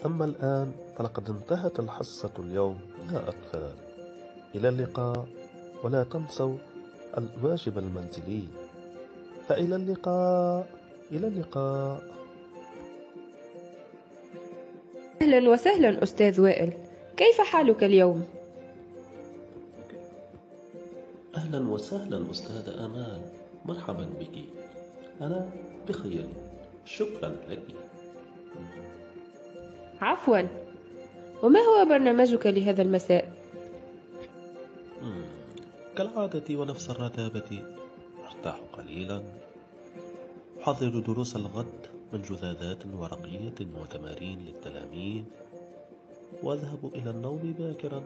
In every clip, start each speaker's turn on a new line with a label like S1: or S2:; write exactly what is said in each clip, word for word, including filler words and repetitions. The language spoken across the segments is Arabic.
S1: أما الآن فلقد انتهت الحصة اليوم يا أطفال. إلى اللقاء، ولا تنسوا الواجب المنزلي. فإلى اللقاء، إلى اللقاء.
S2: أهلا وسهلا أستاذ وائل، كيف حالك اليوم؟
S1: أهلا وسهلا أستاذ آمال، مرحبا بك. أنا بخير، شكرا لك.
S2: عفوا، وما هو برنامجك لهذا المساء؟
S1: مم، كالعادة ونفس الرتابة. أرتاح قليلا، أحضر دروس الغد من جذاذات ورقية وتمارين للتلاميذ، وأذهب إلى النوم باكرا.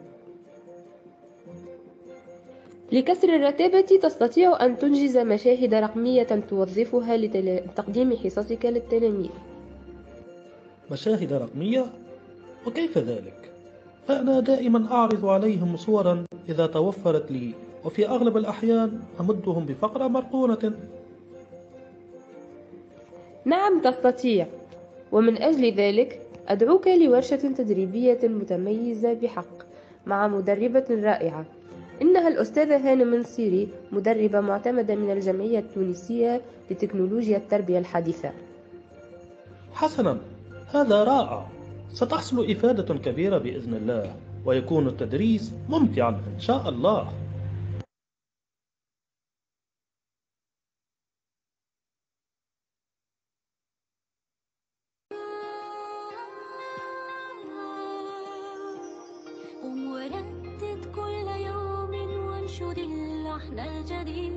S2: لكسر الرتابة تستطيع أن تنجز مشاهد رقمية توظفها لتقديم حصصك للتلاميذ.
S3: مشاهد رقمية؟ وكيف ذلك؟ فأنا دائما أعرض عليهم صورا إذا توفرت لي، وفي أغلب الأحيان أمدهم بفقرة مرقونة.
S2: نعم تستطيع، ومن أجل ذلك أدعوك لورشة تدريبية متميزة بحق مع مدربة رائعة. إنها الأستاذة هانة منصيري، مدربة معتمدة من الجمعية التونسية لتكنولوجيا التربية الحديثة.
S3: حسنا، هذا رائع. ستحصل إفادة كبيرة بإذن الله، ويكون التدريس ممتعا إن شاء الله.
S4: قم وردد كل يوم وانشد اللحن الجديد.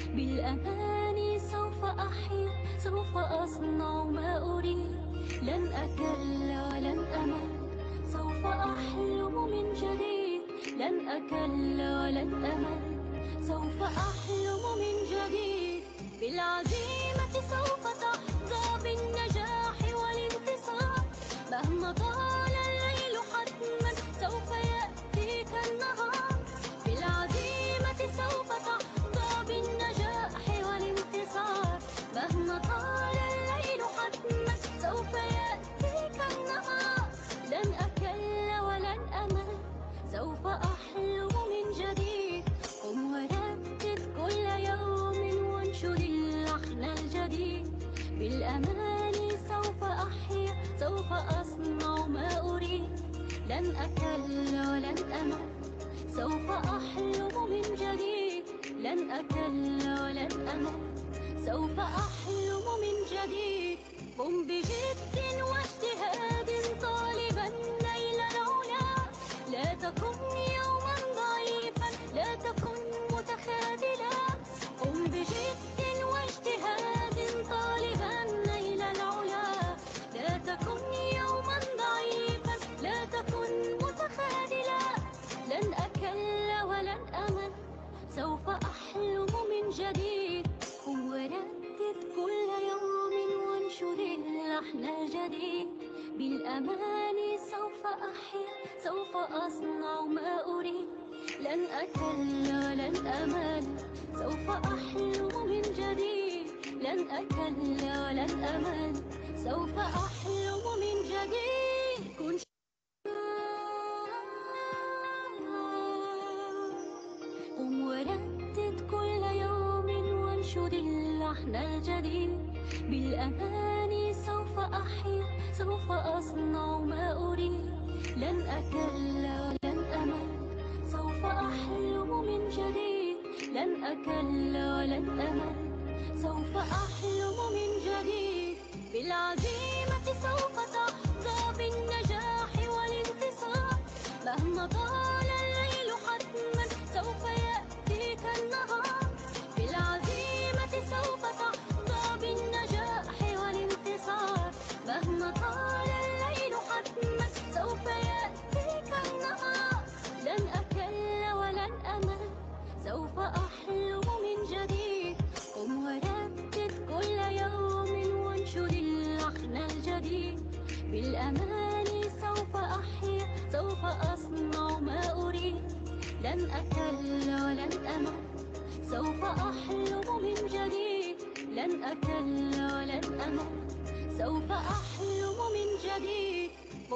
S4: بالأماني سوف أحيا، سوف أصنع ما أريد. لن أكل ولن أمل، سوف أحلم من جديد. لن أكل ولن أمل، سوف أحلم من جديد. بالعزيمة سوف تحظى بالنجاح والانتصار. مهما طال الليل حتما سوف يأتيك النهار. بالعزيمة سوف تحظى بالنجاح والانتصار. مهما طال الليل حتما سوف يأتيك النهار. لن أكل ولن أمل، سوف أحلم من جديد. قم وردد كل يوم وانشد اللحن الجديد. بالأماني سوف أحيا، سوف أصنع ما أريد. لن أكل ولن أمل، سوف أحلم من جديد. لن أكل ولن أمل، سوف أحلم من جديد. قم بجد واجتهاد طالبا نيل العلا. لا تكن يوما ضعيفا، لا تكن متخاذلا. قم بجد واجتهاد طالبا نيل العلا. لا تكن يوما ضعيفا، لا تكن متخاذلا. لن أكل ولن أمل، سوف أحلم من جديد. قم وردد كل يوم وانشد اللحن الجديد. بالأماني سوف أحيا، سوف أصنع ما أريد. لن أكل ولن أمل، سوف أحلم من جديد. لن أكل ولن أمل، سوف أحلم من جديد. كن قم وردد كل يوم وانشد اللحن الجديد. بالأماني سوف أحيا، سوف أصنع ما أريد. لن أكل ولن أمل، سوف أحلم من جديد. لن أكل ولن أمل، سوف أحلم من جديد. بالعزيمة سوف تحظى بالنجاح والانتصار. مهما طال الليل حتما سوف يأتيك النهار. بالعزيمة سوف تحظى بالنجاح والانتصار. مهما طال الليل حتما سوف يأتيك النهار. لن أكل ولن أمل، سوف أحلم من جديد. قم وردد كل يوم وانشد اللحن الجديد. بالأماني سوف أحيا، سوف أصنع ما أريد. لن أكل ولن أمل، سوف أحلم من جديد. لن أكل ولن أمل، سوف أحلم من جديد.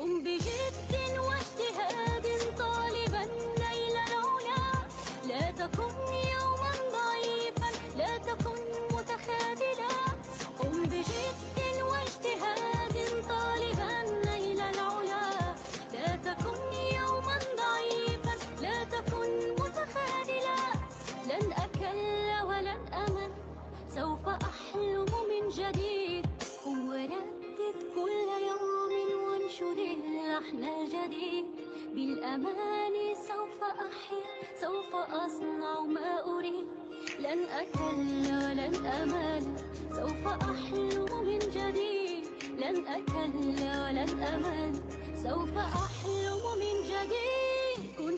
S4: قم بجد واجتهاد طالبا نيل العلا، لا تكن يوما ضعيفا، لا تكن متخاذلا. قم بجد واجتهاد طالبا نيل العلا، لا تكن يوما ضعيفا، لا تكن متخاذلا. لن أكل ولن أمل، سوف أحلم من جديد. قم وردد كل يوم وانشد اللحن الجديد. بالأمان سوف أحيا، سوف أصنع ما أريد. لن أكل ولن أمل، سوف أحلم من جديد. لن أكل ولن أمل، سوف أحلم من جديد. كن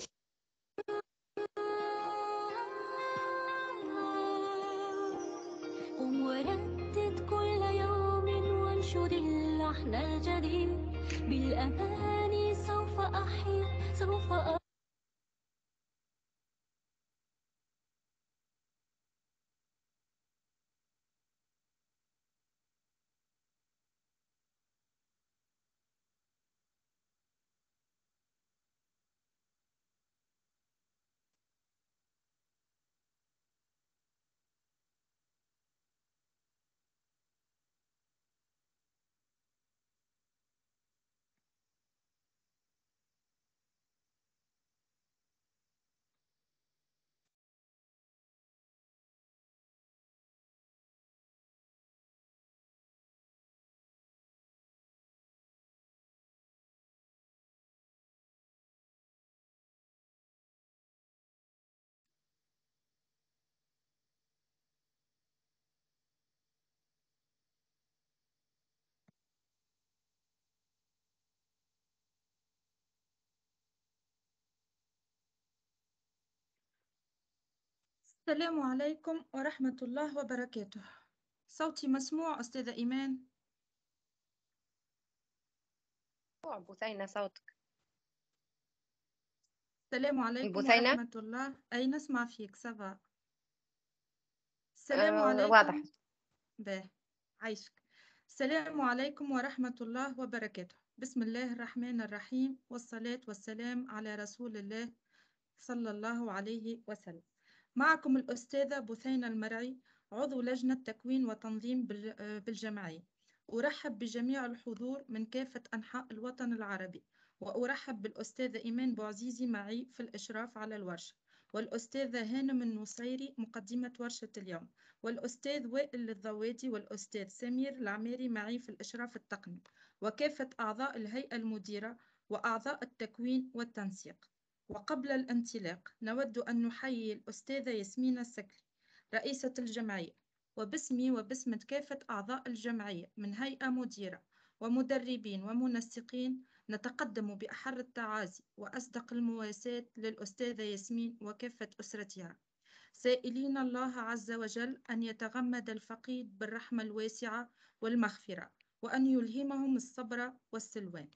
S4: قم وردد كل يوم وانشد اللحن الجديد. بالأمان سوف أحيا، سوف أ...
S5: السلام عليكم ورحمة الله وبركاته. صوتي مسموع أستاذة إيمان؟
S6: بثينة صوتك.
S5: السلام عليكم
S6: بثينة
S5: ورحمة الله. أي نسمع فيك سبا. السلام
S6: آه
S5: عليكم.
S6: واضح.
S5: باه عايشك. السلام عليكم ورحمة الله وبركاته. بسم الله الرحمن الرحيم، والصلاة والسلام على رسول الله صلى الله عليه وسلم. معكم الأستاذة بثينة المرعي، عضو لجنة تكوين وتنظيم بالجمعية. أرحب بجميع الحضور من كافة أنحاء الوطن العربي، وأرحب بالأستاذة إيمان بوعزيزي معي في الإشراف على الورشة، والأستاذة هانم النصيري مقدمة ورشة اليوم، والأستاذ وائل الضوادي والأستاذ سمير العماري معي في الإشراف التقني، وكافة أعضاء الهيئة المديرة وأعضاء التكوين والتنسيق. وقبل الانطلاق نود أن نحيي الأستاذة ياسمين السكري رئيسة الجمعية، وباسمي وباسم كافة أعضاء الجمعية من هيئة مديرة ومدربين ومنسقين، نتقدم بأحر التعازي وأصدق المواساة للأستاذة ياسمين وكافة أسرتها، سائلين الله عز وجل أن يتغمد الفقيد بالرحمة الواسعة والمغفرة، وأن يلهمهم الصبر والسلوان.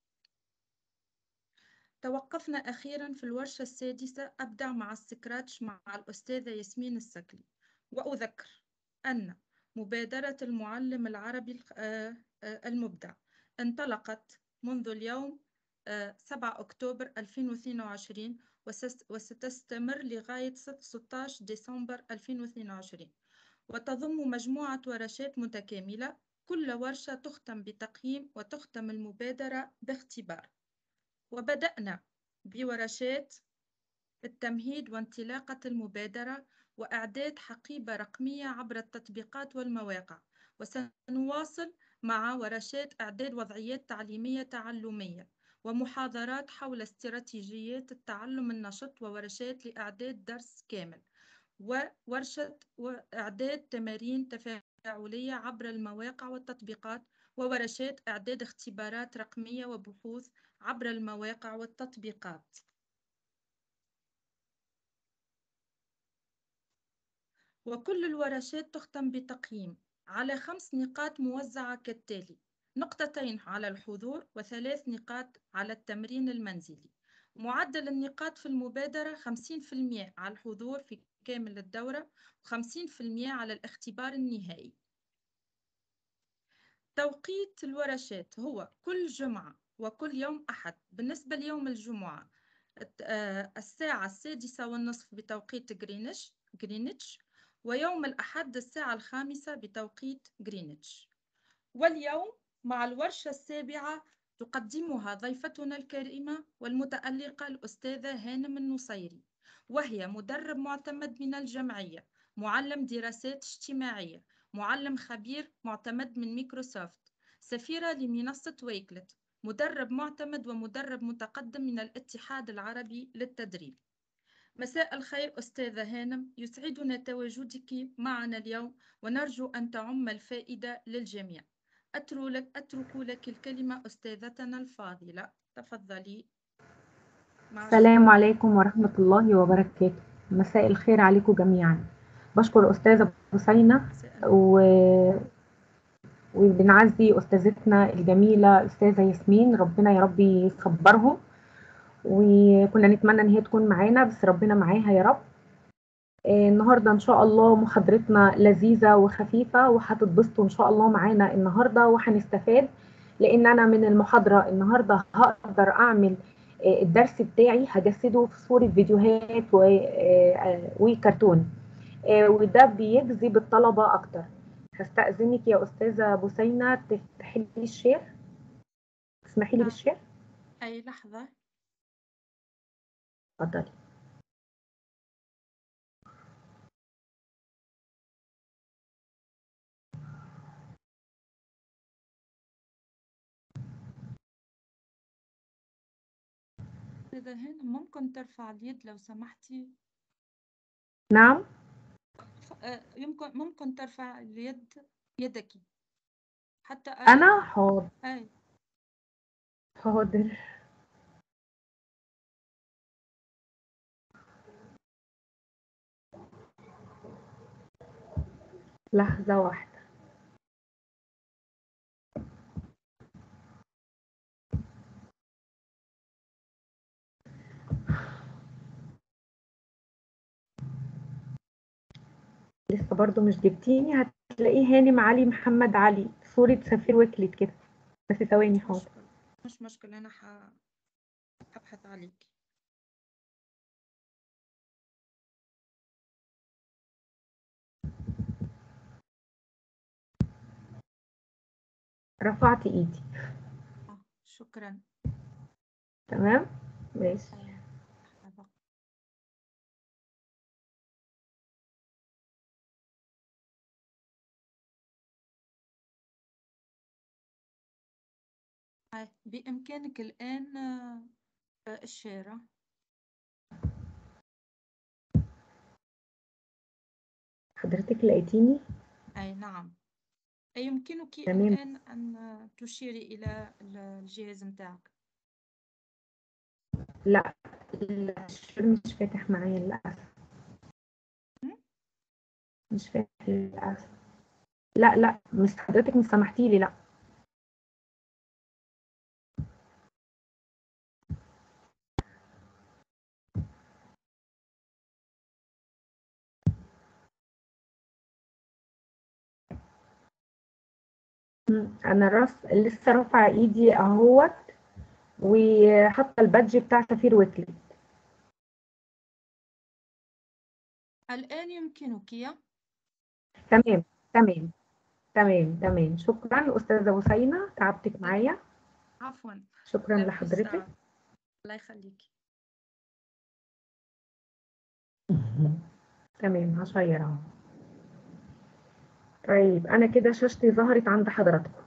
S5: توقفنا أخيراً في الورشة السادسة أبدع مع السكراتش مع الأستاذة ياسمين السكلي. وأذكر أن مبادرة المعلم العربي المبدع انطلقت منذ اليوم سبعة أكتوبر ألفين واثنين وعشرين وستستمر لغاية ستة عشر ديسمبر ألفين واثنين وعشرين، وتضم مجموعة ورشات متكاملة. كل ورشة تختم بتقييم وتختم المبادرة باختبار. وبدأنا بورشات التمهيد وانطلاقة المبادرة وإعداد حقيبة رقمية عبر التطبيقات والمواقع، وسنواصل مع ورشات إعداد وضعيات تعليمية تعلمية ومحاضرات حول استراتيجيات التعلم النشط، وورشات لإعداد درس كامل، وورشة إعداد تمارين تفاعلية عبر المواقع والتطبيقات، وورشات إعداد اختبارات رقمية وبحوث عبر المواقع والتطبيقات. وكل الورشات تختم بتقييم على خمس نقاط موزعة كالتالي: نقطتين على الحضور وثلاث نقاط على التمرين المنزلي. معدل النقاط في المبادرة خمسين بالمئة على الحضور في كامل الدورة وخمسين بالمئة على الاختبار النهائي. توقيت الورشات هو كل جمعة وكل يوم أحد. بالنسبة ليوم الجمعة الساعة السادسة والنصف بتوقيت غرينتش غرينتش ويوم الأحد الساعة الخامسة بتوقيت غرينتش. واليوم مع الورشة السابعة تقدمها ضيفتنا الكريمة والمتألقة الأستاذة هانم النصيري، وهي مدرب معتمد من الجمعية، معلم دراسات اجتماعية، معلم خبير معتمد من ميكروسوفت، سفيرة لمنصة ويكلت، مدرب معتمد ومدرب متقدم من الاتحاد العربي للتدريب. مساء الخير أستاذة هانم، يسعدنا تواجدك معنا اليوم ونرجو أن تعم الفائدة للجميع. أترك لك, أترك لك الكلمة أستاذتنا الفاضلة، تفضلي.
S7: السلام عليكم ورحمة الله وبركاته. مساء الخير عليكم جميعا. بشكر أستاذة بوسينة و... وبنعزي أستاذتنا الجميلة أستاذة ياسمين، ربنا يا رب يصبرهم، وكنا نتمنى ان هي تكون معانا بس ربنا معاها يا رب. آه النهارده ان شاء الله محاضرتنا لذيذه وخفيفه وهتتبسطوا ان شاء الله معانا النهارده وهنستفاد، لان انا من المحاضره النهارده هقدر اعمل آه الدرس بتاعي هجسده في صوره فيديوهات وكرتون، آه وده بيجذب الطلبه اكتر. هستأذنك يا استاذه بوسينة تفتحي لي الشير، تسمحي لي بالشير.
S5: اي لحظه.
S7: اتفضلي.
S5: إذا هنا ممكن ترفع اليد لو سمحتي.
S7: نعم.
S5: يمكن ممكن ترفع اليد يدك حتى أراك.
S7: أنا حاضر.
S5: أي.
S7: حاضر. لحظة واحدة. لسه برضو مش جبتيني، هتلاقيه هانم علي محمد علي صورة سفير وكلت كده، بس ثواني. حاضر
S5: مش مشكلة، أنا هبحث عليك.
S7: رفعت ايدي.
S5: آه شكرا.
S7: تمام ماشي.
S5: بإمكانك الآن الشارع.
S7: حضرتك لقيتيني؟
S5: أي نعم. يمكنك
S7: تمام.
S5: الآن أن تشيري إلى الجهاز متاعك.
S7: لا الشير مش فاتح معايا للأسف. مش فاتح للأسف. لا لا مش حضرتك مش سمحتي لي. لا انا رف... لسه رافعه ايدي اهوت وحاطه البادج بتاع سفير وكلت.
S5: الآن يمكنك يا
S7: تمام تمام تمام تمام. شكرا أستاذة بوسينة، تعبتك معايا.
S5: عفوا.
S7: شكرا لحضرتك.
S5: الله يخليك.
S7: تمام هشير اهو. طيب أنا كده شاشتي ظهرت عند حضراتكم.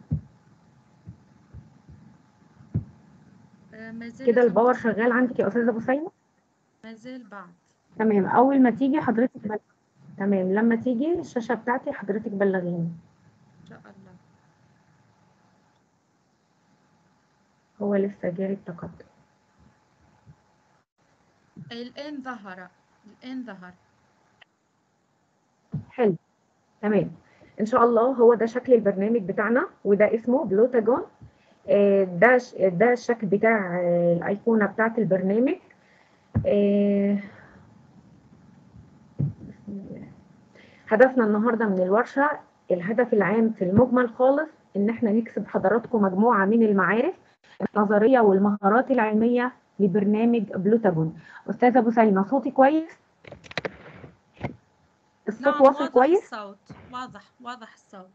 S7: كده الباور شغال عندك يا أستاذة بوسينة؟
S5: ما زال بعد.
S7: تمام. أول ما تيجي حضرتك بل... تمام لما تيجي الشاشة بتاعتي حضرتك بلغيني.
S5: إن شاء الله.
S7: هو لسه جاري التقدم.
S5: الآن ظهر. الآن ظهر.
S7: حلو تمام. إن شاء الله هو ده شكل البرنامج بتاعنا وده اسمه بلوتاجون. ده ده الشكل بتاع الأيقونة بتاعت البرنامج. هدفنا النهارده من الورشة، الهدف العام في المجمل خالص ان احنا نكسب حضراتكم مجموعة من المعارف النظرية والمهارات العلمية لبرنامج بلوتاجون. أستاذة بثينة صوتي كويس؟ الصوت
S5: نعم
S7: واصل
S5: واضح
S7: كويس؟
S5: الصوت، واضح واضح الصوت.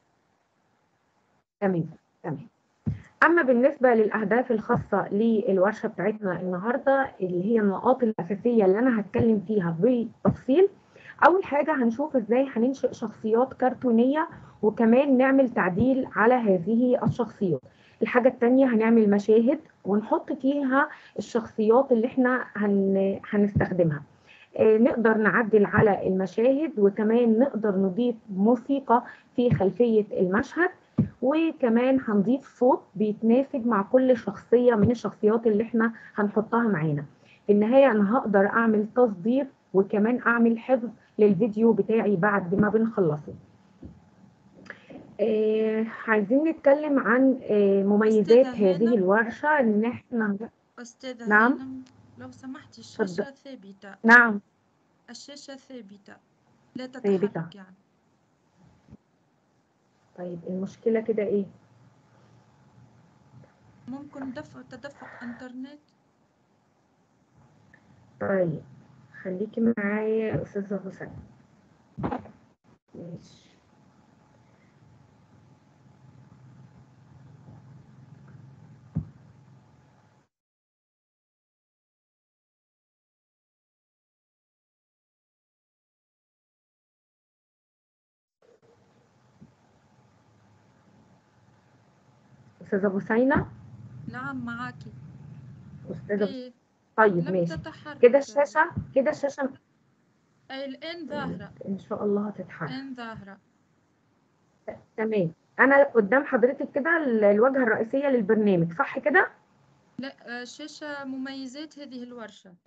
S7: تمام تمام. أما بالنسبة للأهداف الخاصة للورشة بتاعتنا النهاردة اللي هي النقاط الأساسية اللي أنا هتكلم فيها بالتفصيل، أول حاجة هنشوف إزاي هننشئ شخصيات كرتونية وكمان نعمل تعديل على هذه الشخصيات. الحاجة التانية هنعمل مشاهد ونحط فيها الشخصيات اللي احنا هن... هنستخدمها. آه، نقدر نعدل على المشاهد وكمان نقدر نضيف موسيقى في خلفية المشهد، وكمان هنضيف صوت بيتناسب مع كل شخصية من الشخصيات اللي احنا هنحطها معانا. في النهاية أنا هقدر أعمل تصدير وكمان أعمل حفظ للفيديو بتاعي بعد ما بنخلصه. آه عايزين نتكلم عن آه مميزات
S5: أستاذة
S7: هذه
S5: هانم
S7: الورشة إن احنا.
S5: أستاذة
S7: نعم.
S5: هانم لو سمحتي
S7: اتفضل.
S5: الشاشة ثابتة،
S7: نعم.
S5: الشاشة ثابتة لا
S7: ثابتة.
S5: تتحرك يعني.
S7: طيب المشكلة كده إيه؟
S5: ممكن دفع تدفق إنترنت.
S7: طيب خليكي معايا يا أستاذة حسين. ماشي. أستاذة بثينة.
S5: نعم معاكي.
S7: أستاذة بثينة.
S5: إيه
S7: طيب
S5: لم
S7: ماشي. كده
S5: تتحرك.
S7: الشاشة كده الشاشة
S5: أي الآن
S7: طيب
S5: ظاهرة،
S7: إن شاء الله هتتحرك.
S5: الآن ظاهرة.
S7: تمام. أنا قدام حضرتك كده ال- الواجهة الرئيسية للبرنامج صح كده؟
S5: لا، آه، شاشة مميزات هذه الورشة.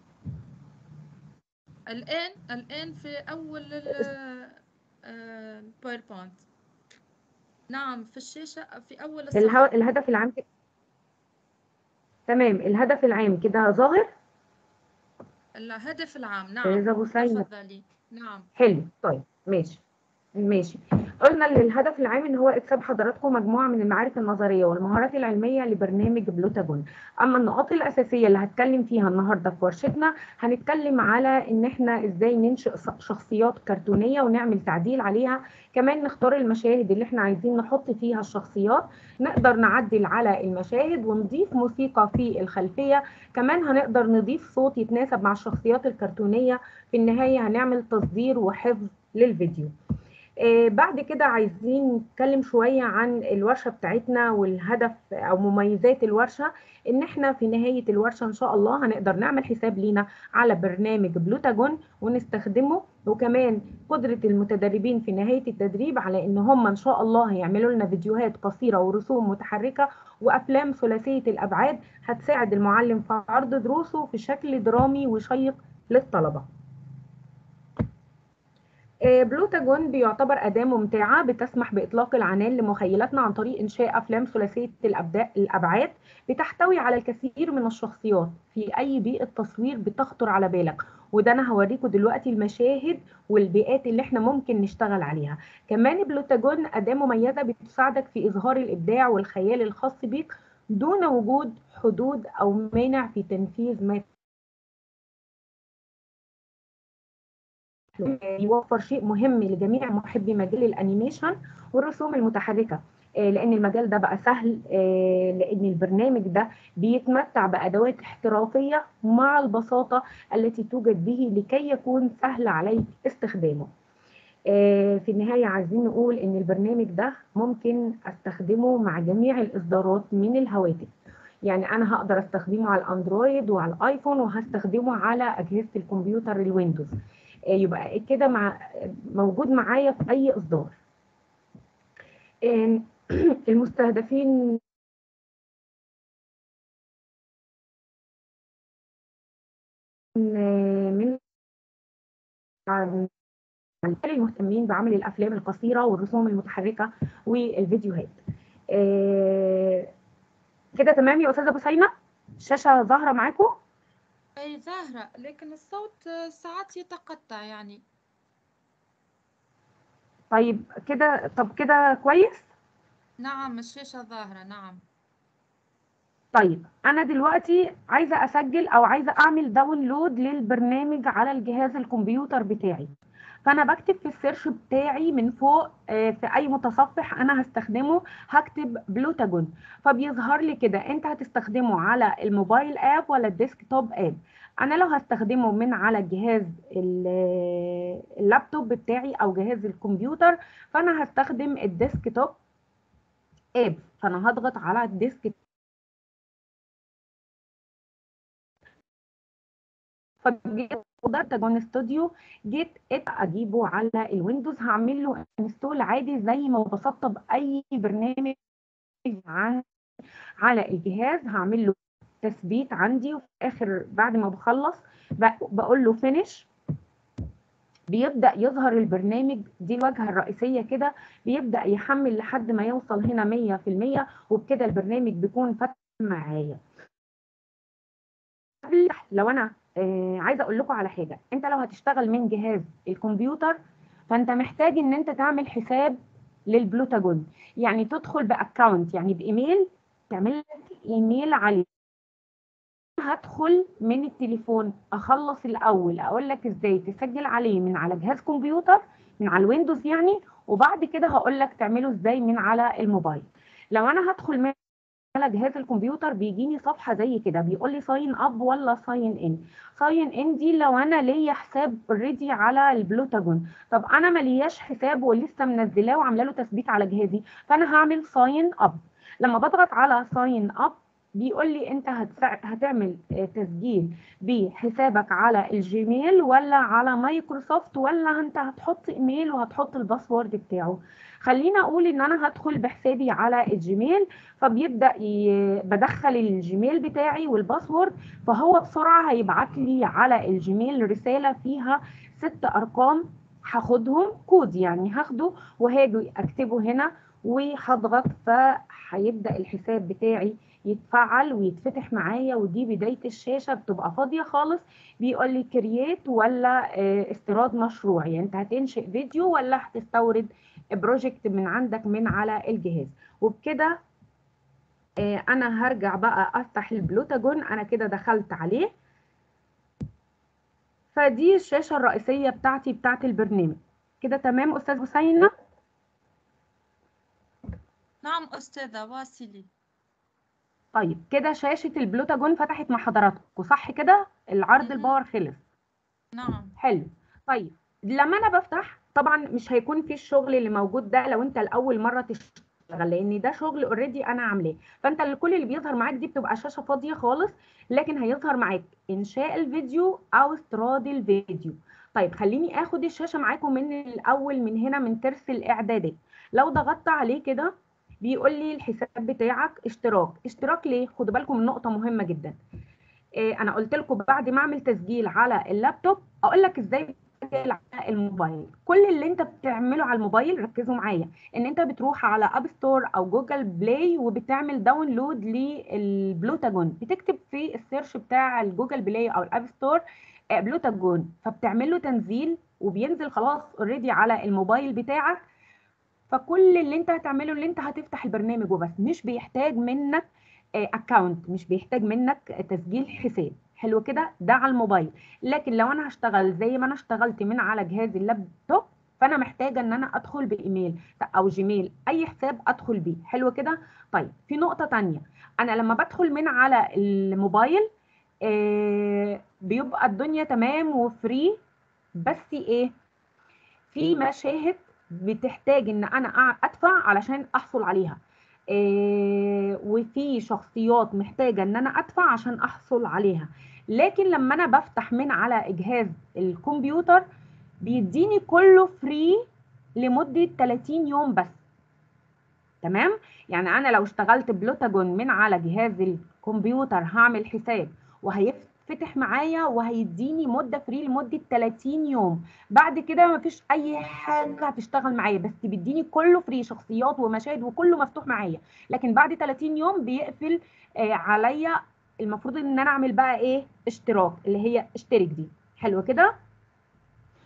S5: الآن الآن في أول الباوربوينت. نعم في الشاشة في أول
S7: الهو...
S5: الصفحة.
S7: الهدف العام كده. تمام الهدف العام كده ظاهر.
S5: الهدف العام نعم.
S7: أستاذة بثينة.
S5: تفضلي. نعم
S7: حلو طيب ماشي. ماشي. قلنا ان الهدف العام ان هو اكساب حضراتكم مجموعه من المعارف النظريه والمهارات العلميه لبرنامج بلوتاجون. اما النقاط الاساسيه اللي هتكلم فيها النهارده في ورشتنا، هنتكلم على ان احنا ازاي ننشئ شخصيات كرتونيه ونعمل تعديل عليها، كمان نختار المشاهد اللي احنا عايزين نحط فيها الشخصيات، نقدر نعدل على المشاهد ونضيف موسيقى في الخلفيه، كمان هنقدر نضيف صوت يتناسب مع الشخصيات الكرتونيه. في النهايه هنعمل تصدير وحفظ للفيديو. آه بعد كده عايزين نتكلم شوية عن الورشة بتاعتنا والهدف أو مميزات الورشة. إن إحنا في نهاية الورشة إن شاء الله هنقدر نعمل حساب لينا على برنامج بلوتاجون ونستخدمه، وكمان قدرة المتدربين في نهاية التدريب على إن هم إن شاء الله هيعملوا لنا فيديوهات قصيرة ورسوم متحركة وأفلام ثلاثية الأبعاد هتساعد المعلم في عرض دروسه في شكل درامي وشيق للطلبة. بلوتاجون بيعتبر أداة ممتعة بتسمح بإطلاق العنان لمخيلتنا عن طريق إنشاء أفلام ثلاثية الأبعاد بتحتوي على الكثير من الشخصيات في أي بيئة تصوير بتخطر على بالك، وده أنا هوريكم دلوقتي المشاهد والبيئات اللي احنا ممكن نشتغل عليها. كمان بلوتاجون أداة مميزة بتساعدك في إظهار الإبداع والخيال الخاص بيك دون وجود حدود أو مانع في تنفيذ ما يوفر شيء مهم لجميع محبي مجال الانيميشن والرسوم المتحركه، لان المجال ده بقى سهل، لان البرنامج ده بيتمتع بادوات احترافيه مع البساطه التي توجد به لكي يكون سهل عليك استخدامه. في النهايه عايزين نقول ان البرنامج ده ممكن استخدمه مع جميع الاصدارات من الهواتف، يعني انا هقدر استخدمه على الاندرويد وعلى الايفون وهستخدمه على اجهزه الكمبيوتر الويندوز، يبقى كده مع موجود معايا في اي اصدار. المستهدفين من المهتمين بعمل الافلام القصيره والرسوم المتحركه والفيديوهات. كده تمام يا استاذه بثينة؟ الشاشه ظاهره معاكم؟
S5: أي ظاهرة لكن الصوت ساعات يتقطع يعني.
S7: طيب كده، طب كده كويس؟
S5: نعم الشاشة ظاهرة. نعم
S7: طيب انا دلوقتي عايزه اسجل او عايزه اعمل داونلود للبرنامج على الجهاز الكمبيوتر بتاعي. فانا بكتب في السيرش بتاعي من فوق آه، في اي متصفح انا هستخدمه، هكتب بلوتاجون، فبيظهر لي كده انت هتستخدمه على الموبايل اب ولا الديسكتوب اب. انا لو هستخدمه من على جهاز ال- اللابتوب بتاعي او جهاز الكمبيوتر، فانا هستخدم الديسكتوب اب. فانا هضغط على الديسك، فجيت دارتاجون استوديو، جيت اجيبه على الويندوز، هعمل له انستول عادي زي ما بسطب اي برنامج عن على الجهاز. هعمل له تثبيت عندي، وفي الاخر بعد ما بخلص ب- بقول له فينيش، بيبدأ يظهر البرنامج. دي الواجهة الرئيسية كده، بيبدأ يحمل لحد ما يوصل هنا مية في المية، وبكده البرنامج بيكون فتح معايا. قبل- لو انا آه عايزه اقول لكم على حاجه، انت لو هتشتغل من جهاز الكمبيوتر فانت محتاج ان انت تعمل حساب للبلوتاجون، يعني تدخل باكونت، يعني بايميل، تعمل لك ايميل عليه. هدخل من التليفون، اخلص الاول اقول لك ازاي تسجل عليه من على جهاز كمبيوتر من على الويندوز يعني، وبعد كده هقول لك تعمله ازاي من على الموبايل. لو انا هدخل من على جهاز الكمبيوتر بيجيني صفحه زي كده بيقول لي ساين اب ولا ساين ان. ساين ان دي لو انا ليا حساب اوريدي على البلوتاجون، طب انا ما لياش حساب ولسه منزلاه وعامله له تثبيت على جهازي، فانا هعمل ساين اب. لما بضغط على ساين اب بيقول لي انت هتفع- هتعمل آه، تسجيل بحسابك على الجيميل ولا على مايكروسوفت، ولا انت هتحط ايميل وهتحط الباسورد بتاعه. خلينا اقول ان انا هدخل بحسابي على الجيميل، فبيبدأ ي... بدخل الجيميل بتاعي والباسورد، فهو بسرعة هيبعت لي على الجيميل رسالة فيها ست أرقام، هاخدهم كود يعني هاخده وهاجي أكتبه هنا وهضغط، فهيبدأ الحساب بتاعي يتفعل ويتفتح معايا. ودي بداية الشاشة بتبقى فاضية خالص، بيقول لي كرييت ولا آه، استيراد مشروع، يعني انت هتنشئ فيديو ولا هتستورد بروجكت من عندك من على الجهاز. وبكده آه، انا هرجع بقى افتح البلوتاجون، انا كده دخلت عليه. فدي الشاشة الرئيسية بتاعتي بتاعت البرنامج. كده تمام استاذ حسينة؟
S5: نعم أستاذة واصلي.
S7: طيب كده شاشة البلوتاجون فتحت مع حضراتكم صح كده؟ العرض
S5: مهم.
S7: الباور خلص.
S5: نعم.
S7: حلو. طيب لما انا بفتح طبعا مش هيكون في الشغل اللي موجود ده لو انت لاول مره تشتغل، لان ده شغل اوريدي انا عاملاه. فانت اللي كل اللي بيظهر معاك دي بتبقى شاشه فاضيه خالص، لكن هيظهر معاك انشاء الفيديو او استيراد الفيديو. طيب خليني اخد الشاشه معاكم من الاول، من هنا من ترس الاعدادات. لو ضغطت عليه كده بيقول لي الحساب بتاعك اشتراك. اشتراك ليه؟ خدوا بالكم من نقطه مهمه جدا. إيه، انا قلت لكم بعد ما اعمل تسجيل على اللابتوب اقول لك ازاي تسجل على الموبايل. كل اللي انت بتعمله على الموبايل ركزوا معايا، ان انت بتروح على اب ستور او جوجل بلاي وبتعمل داونلود للبلوتاجون، بتكتب في السيرش بتاع الجوجل بلاي او الاب ستور آه، بلوتاجون، فبتعمل له تنزيل وبينزل خلاص اوريدي على الموبايل بتاعك. فكل اللي انت هتعمله اللي انت هتفتح البرنامج وبس، مش بيحتاج منك اكونت، مش بيحتاج منك تسجيل حساب. حلو كده؟ ده على الموبايل. لكن لو انا هشتغل زي ما انا اشتغلت من على جهاز اللابتوب فانا محتاجه ان انا ادخل بايميل او جيميل، اي حساب ادخل بيه. حلو كده؟ طيب في نقطه تانية، انا لما بدخل من على الموبايل آه بيبقى الدنيا تمام وفري، بس ايه، في مشاهد بتحتاج ان انا أع- ادفع علشان احصل عليها، إيه، وفي شخصيات محتاجة ان انا ادفع عشان احصل عليها. لكن لما انا بفتح من على جهاز الكمبيوتر بيديني كله فري لمدة ثلاثين يوم بس. تمام؟ يعني انا لو اشتغلت بلوتاجون من على جهاز الكمبيوتر هعمل حساب وهيفتح معايا وهيديني مده فري لمده ثلاثين يوم. بعد كده مفيش اي حاجه هتشتغل معايا، بس بيديني كله فري، شخصيات ومشاهد وكله مفتوح معايا. لكن بعد ثلاثين يوم بيقفل آه عليا. المفروض ان انا اعمل بقى ايه؟ اشتراك، اللي هي اشترك دي. حلو كده؟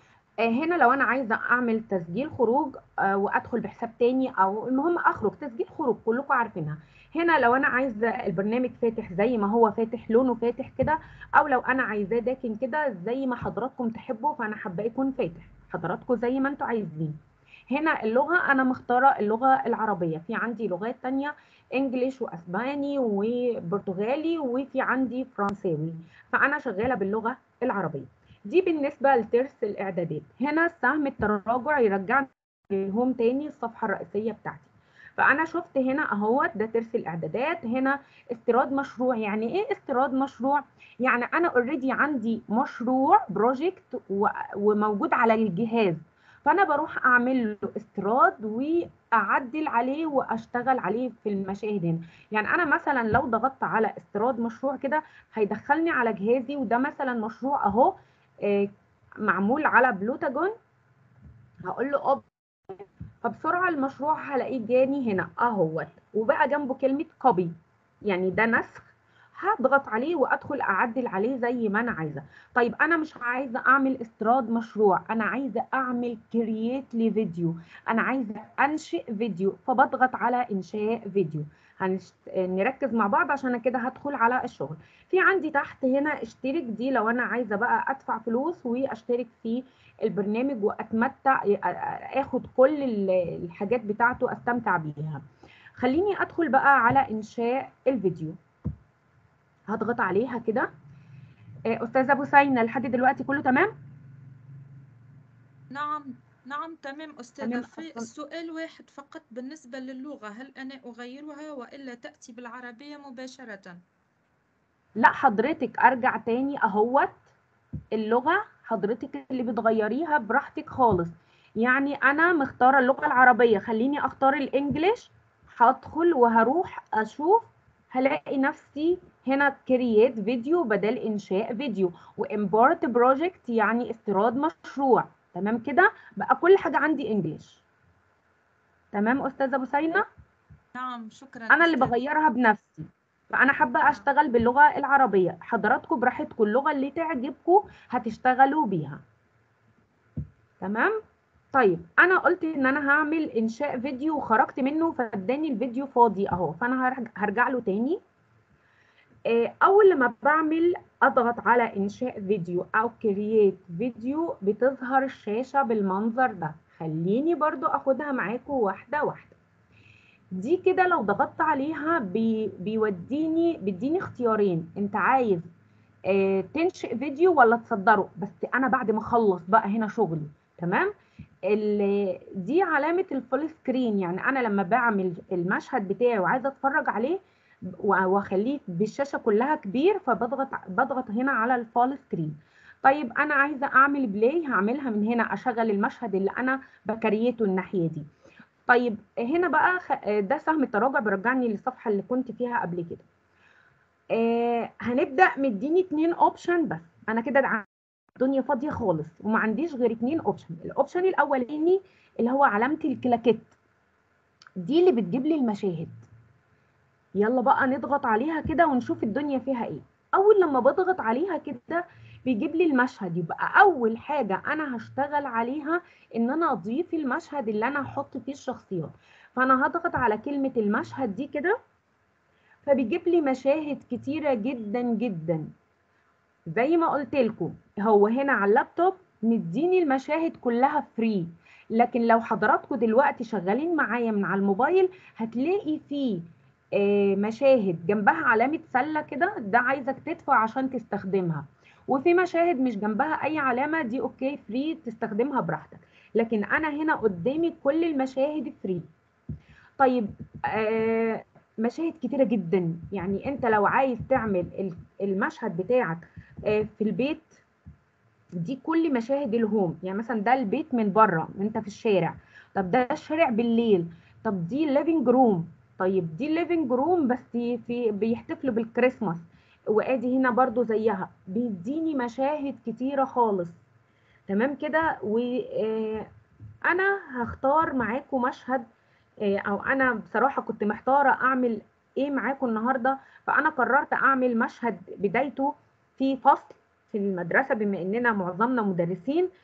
S7: آه، هنا لو انا عايزه اعمل تسجيل خروج آه، وادخل بحساب تاني، او المهم اخرج تسجيل خروج كلكم عارفينها. هنا لو انا عايزه البرنامج فاتح زي ما هو فاتح، لونه فاتح كده، او لو انا عايزاه داكن كده زي ما حضراتكم تحبوا، فانا حابه يكون فاتح، حضراتكم زي ما انتوا عايزين. هنا اللغه انا مختاره اللغه العربيه، في عندي لغات تانية انجليش واسباني وبرتغالي، وفي عندي فرنساوي، فانا شغاله باللغه العربيه. دي بالنسبة لترس الإعدادات. هنا سهم التراجع يرجعني للهوم تاني، الصفحة الرئيسية بتاعتي. فأنا شفت هنا أهوت ده ترس الإعدادات. هنا استيراد مشروع. يعني إيه استيراد مشروع؟ يعني أنا اوريدي عندي مشروع بروجكت وموجود على الجهاز، فأنا بروح أعمل له استيراد وأعدل عليه وأشتغل عليه في المشاهد هنا. يعني أنا مثلا لو ضغطت على استيراد مشروع كده هيدخلني على جهازي، وده مثلا مشروع أهو آه، معمول على بلوتاجون. هقول له اب، فبسرعه المشروع هلاقيه جاني هنا اهوت، وبقى جنبه كلمه كوبي، يعني ده نسخ. هضغط عليه وادخل اعدل عليه زي ما انا عايزه. طيب انا مش عايزه اعمل استيراد مشروع، انا عايزه اعمل كرييت لفيديو، انا عايزه انشئ فيديو، فبضغط على انشاء فيديو. هنشت... نركز مع بعض عشان كده هدخل على الشغل. في عندي تحت هنا اشترك، دي لو انا عايزه بقى ادفع فلوس واشترك في البرنامج واتمتع، اخد كل الحاجات بتاعته استمتع بيها. خليني ادخل بقى على انشاء الفيديو. هضغط عليها كده. استاذه بوسينه لحد دلوقتي كله تمام؟
S5: نعم نعم تمام أستاذة.
S7: تمام.
S5: في السؤال واحد فقط بالنسبة للغة، هل أنا أغيرها وإلا تأتي بالعربية مباشرة؟
S7: لا حضرتك ارجع تاني اهوت اللغه، حضرتك اللي بتغيريها براحتك خالص. يعني انا مختاره اللغه العربيه، خليني اختار الانجليش. هدخل وهروح اشوف، هلاقي نفسي هنا كرييت فيديو بدل انشاء فيديو، وامبورت بروجكت يعني استيراد مشروع. تمام كده بقى كل حاجه عندي انجليش. تمام استاذه بوسينه؟
S5: نعم شكرا
S7: انا اللي
S5: أستاذة.
S7: بغيرها بنفسي، فانا حابه اشتغل باللغه العربيه. حضراتكم براحتكم، اللغه اللي تعجبكم هتشتغلوا بيها. تمام. طيب انا قلت ان انا هعمل انشاء فيديو وخرجت منه فاداني الفيديو فاضي اهو، فانا هرجع, هرجع له تاني. اول لما بعمل اضغط على انشاء فيديو او كرييت فيديو بتظهر الشاشه بالمنظر ده. خليني برضو اخدها معاكم واحده واحده. دي كده لو ضغطت عليها بي بيوديني بيديني اختيارين، انت عايز اه تنشئ فيديو ولا تصدره. بس انا بعد ما اخلص بقى هنا شغلي تمام. دي علامه الفول سكرين، يعني انا لما بعمل المشهد بتاعي وعايزه اتفرج عليه واخليه بالشاشه كلها كبير، فبضغط بضغط هنا على الفول سكرين. طيب انا عايزه اعمل بلاي، هعملها من هنا، اشغل المشهد اللي انا بكريته الناحيه دي. طيب هنا بقى ده سهم التراجع بيرجعني للصفحه اللي كنت فيها قبل كده. آه هنبدا مديني اتنين اوبشن بس، انا كده الدنيا فاضيه خالص وما عنديش غير اتنين اوبشن. الاوبشن الاولاني اللي هو علامه الكلاكيت، دي اللي بتجيب لي المشاهد. يلا بقى نضغط عليها كده ونشوف الدنيا فيها ايه. اول لما بضغط عليها كده بيجيب لي المشهد، يبقى اول حاجه انا هشتغل عليها ان انا اضيف المشهد اللي انا هحط فيه الشخصيات. فانا هضغط على كلمه المشهد دي كده، فبيجيب لي مشاهد كتيره جدا جدا. زي ما قلت لكم هو هنا على اللابتوب مديني المشاهد كلها فري، لكن لو حضراتكم دلوقتي شغالين معايا من على الموبايل هتلاقي فيه مشاهد جنبها علامة سلة كده، ده عايزك تدفع عشان تستخدمها. وفي مشاهد مش جنبها أي علامة، دي أوكي فري تستخدمها براحتك. لكن أنا هنا قدامي كل المشاهد فري. طيب آه مشاهد كتيرة جدا، يعني أنت لو عايز تعمل المشهد بتاعك آه في البيت، دي كل مشاهد الهوم. يعني مثلا ده البيت من بره انت في الشارع، طب ده الشارع بالليل، طب دي الليفينج روم، طيب دي الليفينج روم بس في بيحتفلوا بالكريسماس، وادي هنا برضو زيها، بيديني مشاهد كتيرة خالص. تمام كده. وانا هختار معاكم مشهد، او انا بصراحة كنت محتارة اعمل ايه معاكم النهاردة، فانا قررت اعمل مشهد بدايته في فصل في المدرسة بما اننا معظمنا مدرسين.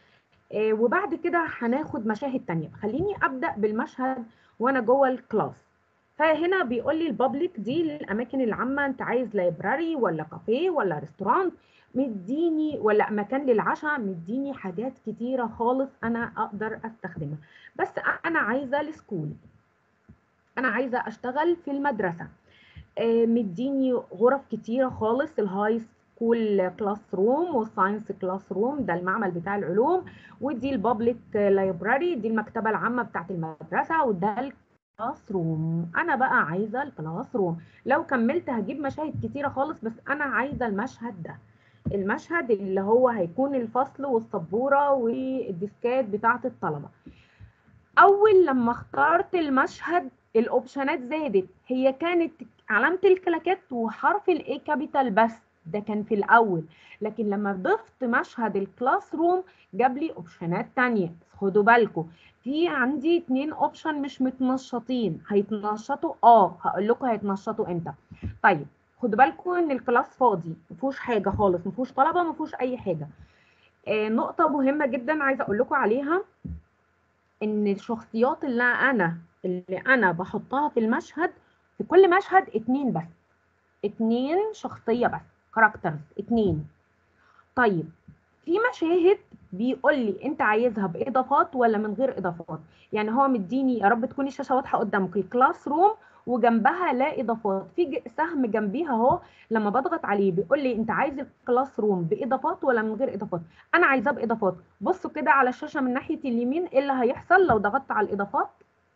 S7: آه، وبعد كده هناخد مشاهد تانية. خليني ابدا بالمشهد وانا جوه الكلاس. فهنا بيقول لي البابليك دي للاماكن العامه، انت عايز لايبراري ولا كافيه ولا ريستورانت، مديني ولا مكان للعشاء، مديني حاجات كتيره خالص انا اقدر استخدمها. بس انا عايزه السكول، انا عايزه اشتغل في المدرسه. آه، مديني غرف كتيره خالص، الهاي سكول كلاس روم والساينس كلاس روم ده المعمل بتاع العلوم، ودي البابليك لايبراري دي المكتبه العامه بتاعت المدرسه، وده الكلاس روم. انا بقى عايزه الكلاس روم. لو كملت هجيب مشاهد كتيره خالص، بس انا عايزه المشهد ده، المشهد اللي هو هيكون الفصل والسبوره والديسكات بتاعت الطلبه. اول لما اخترت المشهد الاوبشنات زادت. هي كانت علامة الكلاكات وحرف الاي كابيتال بس، ده كان في الاول، لكن لما ضفت مشهد الكلاس روم جاب لي اوبشنات تانية. خدوا بالكم في عندي اتنين اوبشن مش متنشطين، هيتنشطوا اه هقول لكم هيتنشطوا امتى. طيب خدوا بالكم ان الكلاس فاضي مفيهوش حاجة خالص، مفيهوش طلبة، مفيهوش اي حاجة. آه نقطة مهمة جدا عايزة اقول لكم عليها، ان الشخصيات اللي انا اللي انا بحطها في المشهد، في كل مشهد اتنين بس، اتنين شخصية بس، كاركترز اتنين. طيب في مشاهد بيقول لي انت عايزها باضافات ولا من غير اضافات. يعني هو مديني، يا رب تكون الشاشة واضحة قدامك، الكلاس روم وجنبها لا اضافات، في سهم جنبيها اهو، لما بضغط عليه بيقول لي انت عايز الكلاس روم باضافات ولا من غير اضافات. انا عايزاه باضافات. بصوا كده على الشاشه من ناحيه اليمين ايه اللي هيحصل لو ضغطت على الاضافات.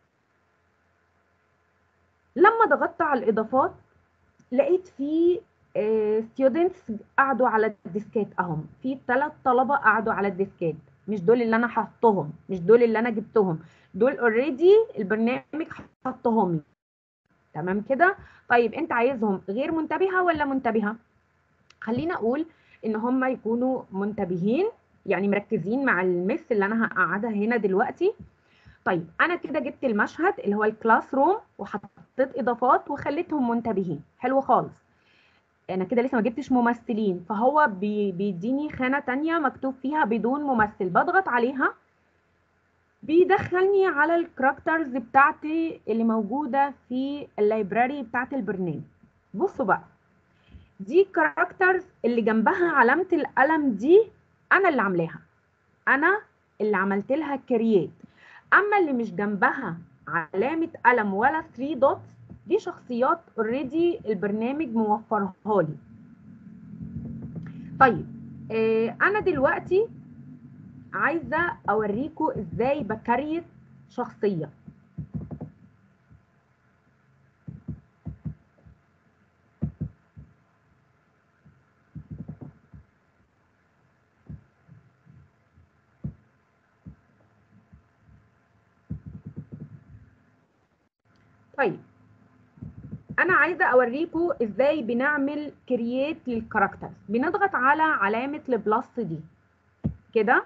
S7: لما ضغطت على الاضافات لقيت في ستودنتس قعدوا على الديسكات اهم، في ثلاث طلبه قعدوا على الديسكات، مش دول اللي انا حطهم، مش دول اللي انا جبتهم، دول اوريدي البرنامج حطهم لي. تمام كده. طيب انت عايزهم غير منتبهه ولا منتبهه؟ خلينا اقول ان هم يكونوا منتبهين، يعني مركزين مع المس اللي انا هقعدها هنا دلوقتي. طيب انا كده جبت المشهد اللي هو الكلاس روم وحطيت اضافات وخليتهم منتبهين، حلو خالص. انا كده لسه ما جبتش ممثلين، فهو بي بيديني خانه تانية مكتوب فيها بدون ممثل، بضغط عليها بيدخلني على الكاركترز بتاعتي اللي موجوده في اللايبراري بتاعت البرنامج. بصوا بقى، دي الكاركترز اللي جنبها علامة القلم دي أنا اللي عاملاها، أنا اللي عملت لها كرييت. أما اللي مش جنبها علامة قلم ولا ثلاثة دوتس دي شخصيات اوريدي البرنامج موفرها لي. طيب آه أنا دلوقتي عايزة أوريكم إزاي بكريت شخصية. طيب انا عايزه اوريكم ازاي بنعمل كرييت للكاركترز. بنضغط على علامه البلس دي كده،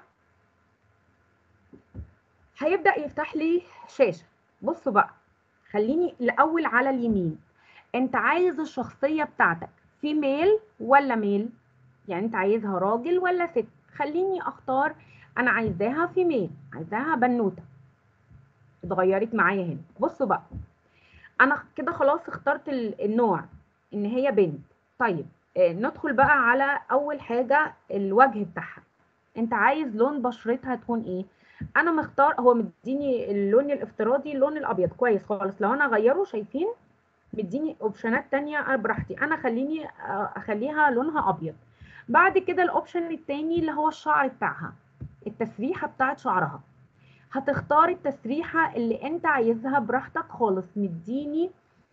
S7: هيبدا يفتح لي شاشه. بصوا بقى، خليني الاول على اليمين، انت عايز الشخصيه بتاعتك فيميل ولا ميل؟ يعني انت عايزها راجل ولا ست؟ خليني اختار، انا عايزاها فيميل، عايزاها بنوته. اتغيرت معايا هنا. بصوا بقى، انا كده خلاص اخترت النوع ان هي بنت. طيب آه ندخل بقى على اول حاجه الوجه بتاعها. انت عايز لون بشرتها تكون ايه؟ انا مختار، هو مديني اللون الافتراضي اللون الابيض، كويس خالص. لو انا اغيره شايفين مديني اوبشنات تانية انا براحتي، انا خليني اخليها لونها ابيض. بعد كده الاوبشن التاني اللي هو الشعر بتاعها، التسريحه بتاعت شعرها. هتختار التسريحه اللي انت عايزها براحتك خالص. مديني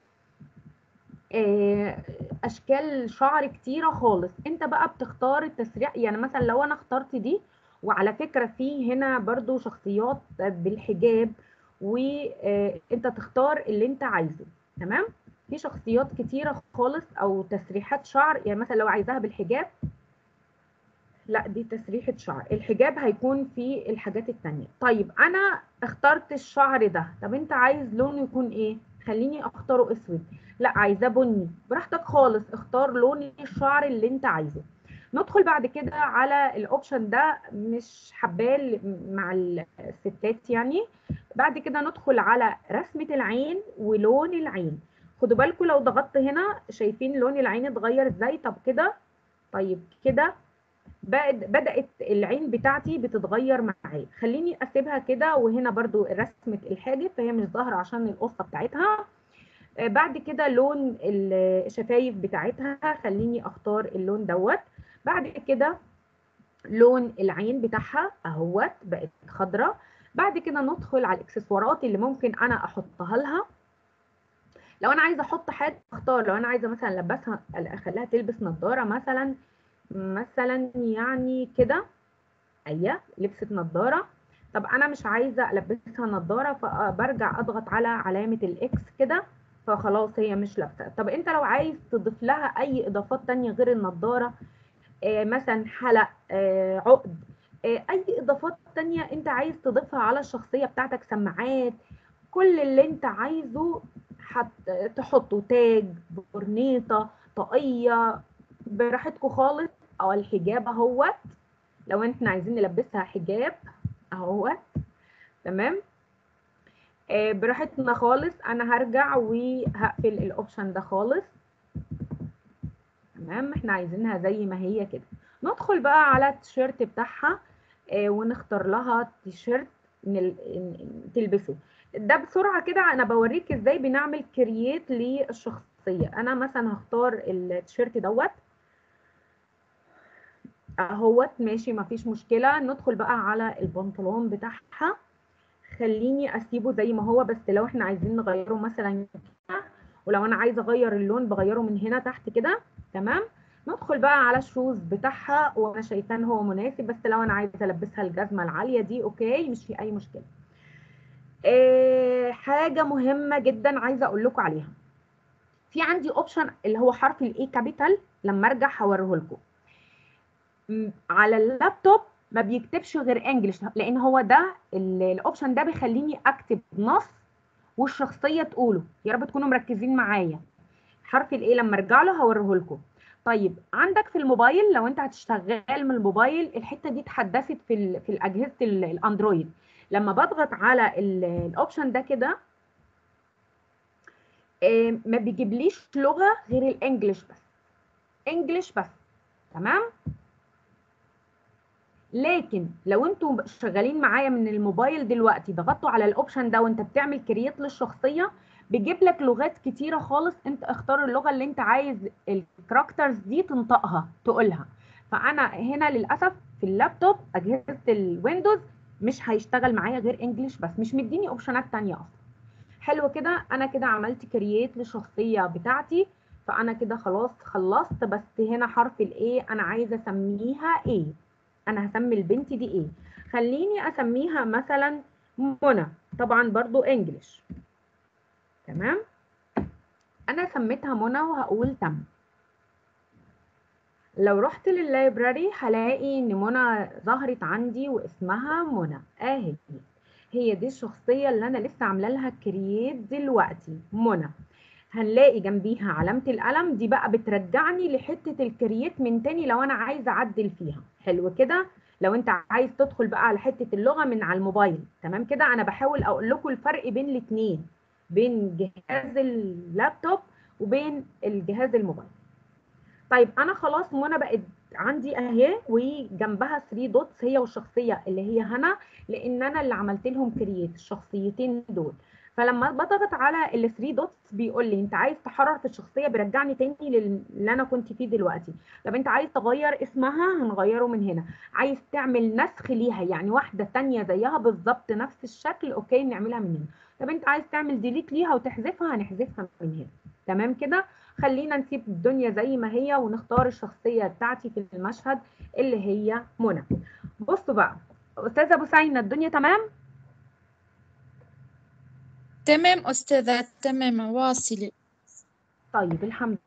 S7: اشكال شعر كتيره خالص، انت بقى بتختار التسريح. يعني مثلا لو انا اخترت دي، وعلى فكره في هنا برضو شخصيات بالحجاب، وانت تختار اللي انت عايزه. تمام، في شخصيات كتيره خالص او تسريحات شعر. يعني مثلا لو عايزاها بالحجاب، لا دي تسريحه شعر، الحجاب هيكون في الحاجات التانية. طيب انا اخترت الشعر ده، طب انت عايز لونه يكون ايه؟ خليني اختاره اسود، لا عايزاه بني، براحتك خالص، اختار لون الشعر اللي انت عايزه. ندخل بعد كده على الاوبشن ده، مش حباه مع الستات يعني. بعد كده ندخل على رسمة العين ولون العين. خدوا بالكم لو ضغطت هنا شايفين لون العين اتغير ازاي؟ طب كده، طيب كده بقت بدأت العين بتاعتي بتتغير معايا. خليني اسيبها كده، وهنا برضو رسمة الحاجب فهي مش ظاهرة عشان القصة بتاعتها. آه، بعد كده لون الشفايف بتاعتها خليني اختار اللون دوت. بعد كده لون العين بتاعها اهوت بقت خضراء. بعد كده ندخل على الاكسسوارات اللي ممكن انا احطها لها. لو انا عايزه احط حاجه اختار، لو انا عايزه مثلا البسها اخليها تلبس نظاره مثلا، مثلا يعني كده، ايوه لبست نظاره. طب انا مش عايزه البسها نظاره، فبرجع اضغط على علامه الاكس كده، فخلاص هي مش لابسه. طب انت لو عايز تضيف لها اي اضافات تانية غير النظاره، آه مثلا حلق، آه عقد، آه اي اضافات تانية انت عايز تضيفها على الشخصيه بتاعتك، سماعات، كل اللي انت عايزه حت تحطه، تاج، برنيطه، طاقيه، براحتكم خالص. او الحجاب اهوت، لو احنا عايزين نلبسها حجاب اهوت، تمام. آه براحتنا خالص. انا هرجع وهقفل الاوبشن ده خالص، تمام. احنا عايزينها زي ما هي كده. ندخل بقى على التيشيرت بتاعها، آه ونختار لها تيشيرت تلبسه. ده بسرعه كده انا بوريك ازاي بنعمل كرييت للشخصيه. انا مثلا هختار التيشيرت دوت اهوت، ماشي مفيش مشكله. ندخل بقى على البنطلون بتاعها، خليني اسيبه زي ما هو، بس لو احنا عايزين نغيره مثلا كده، ولو انا عايزه اغير اللون بغيره من هنا تحت كده، تمام. ندخل بقى على الشوز بتاعها، وانا شايفاه ان هو مناسب، بس لو انا عايزه البسها الجزمه العاليه دي اوكي، مش في اي مشكله. إيه حاجه مهمه جدا عايزه اقول لكم عليها، في عندي اوبشن اللي هو حرف الاي كابيتال، لما ارجع هوريه لكم. على اللابتوب ما بيكتبش غير انجلش، لان هو ده الاوبشن ده بيخليني اكتب نص والشخصيه تقوله. يا رب تكونوا مركزين معايا. حرف الايه لما ارجع له هوريه لكم. طيب عندك في الموبايل، لو انت هتشتغل من الموبايل، الحته دي اتحدثت في ال في الاجهزه الاندرويد. لما بضغط على الاوبشن ده كده، ما بيجيبليش لغه غير الانجليش بس، انجليش بس، تمام. لكن لو انتوا شغالين معايا من الموبايل دلوقتي، ضغطتوا على الاوبشن ده وانت بتعمل كرييت للشخصيه، بيجيب لك لغات كتيره خالص. انت اختار اللغه اللي انت عايز الكاركترز دي تنطقها تقولها. فانا هنا للاسف في اللابتوب اجهزه الويندوز مش هيشتغل معايا غير انجليش بس، مش مديني اوبشنات تانية اصلا. حلو كده، انا كده عملت كرييت للشخصيه بتاعتي. فانا كده خلاص خلصت. بس هنا حرف الايه انا عايزه اسميها ايه؟ انا هسمي البنت دي ايه؟ خليني اسميها مثلا منى، طبعا برضو انجليش، تمام. انا سميتها منى وهقول تم. لو رحت لللايبراري هلاقي ان منى ظهرت عندي واسمها منى اهي. هي دي الشخصيه اللي انا لسه عامله لها كرييت دلوقتي، منى. هنلاقي جنبيها علامه القلم دي، بقى بترجعني لحته الكرييت من تاني لو انا عايزه اعدل فيها. حلو كده. لو انت عايز تدخل بقى على حته اللغه من على الموبايل، تمام كده. انا بحاول اقول لكم الفرق بين الاثنين، بين جهاز اللابتوب وبين الجهاز الموبايل. طيب انا خلاص منى بقت عندي اهي، وجنبها ثلاثة دوتس هي والشخصيه اللي هي هنا، لان انا اللي عملت لهم كرييت الشخصيتين دول. فلما بضغط على ال ثلاثة دوتس بيقول لي انت عايز تحرر في الشخصيه، بيرجعني تاني للي انا كنت فيه دلوقتي. طب انت عايز تغير اسمها، هنغيره من هنا. عايز تعمل نسخ ليها، يعني واحده ثانيه زيها بالظبط نفس الشكل، اوكي نعملها من هنا. طب انت عايز تعمل ديليت ليها وتحذفها، هنحذفها من هنا، تمام كده. خلينا نسيب الدنيا زي ما هي ونختار الشخصيه بتاعتي في المشهد اللي هي منى. بصوا بقى استاذه بوسينه، الدنيا تمام؟
S8: تمام أستاذة، تمام واصلة.
S7: طيب الحمد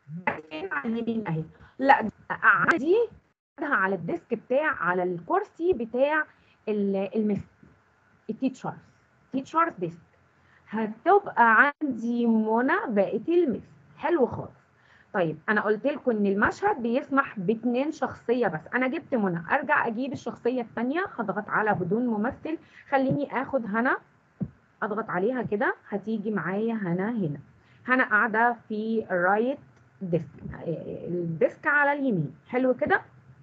S7: فين على اليمين اهي. لا عندي على الديسك بتاع، على الكرسي بتاع المس التيتشرز، تيتشرز ديسك، هتبقى عندي منى بقت المس. حلو خالص. طيب انا قلت لكم ان المشهد بيسمح باتنين شخصيه بس، انا جبت منى، ارجع اجيب الشخصيه الثانيه، هضغط على بدون ممثل، خليني اخد هنا، اضغط عليها كده هتيجي معايا هنا. هنا هنا قاعده في الرايت ديسك، الديسك على اليمين. حلو كده.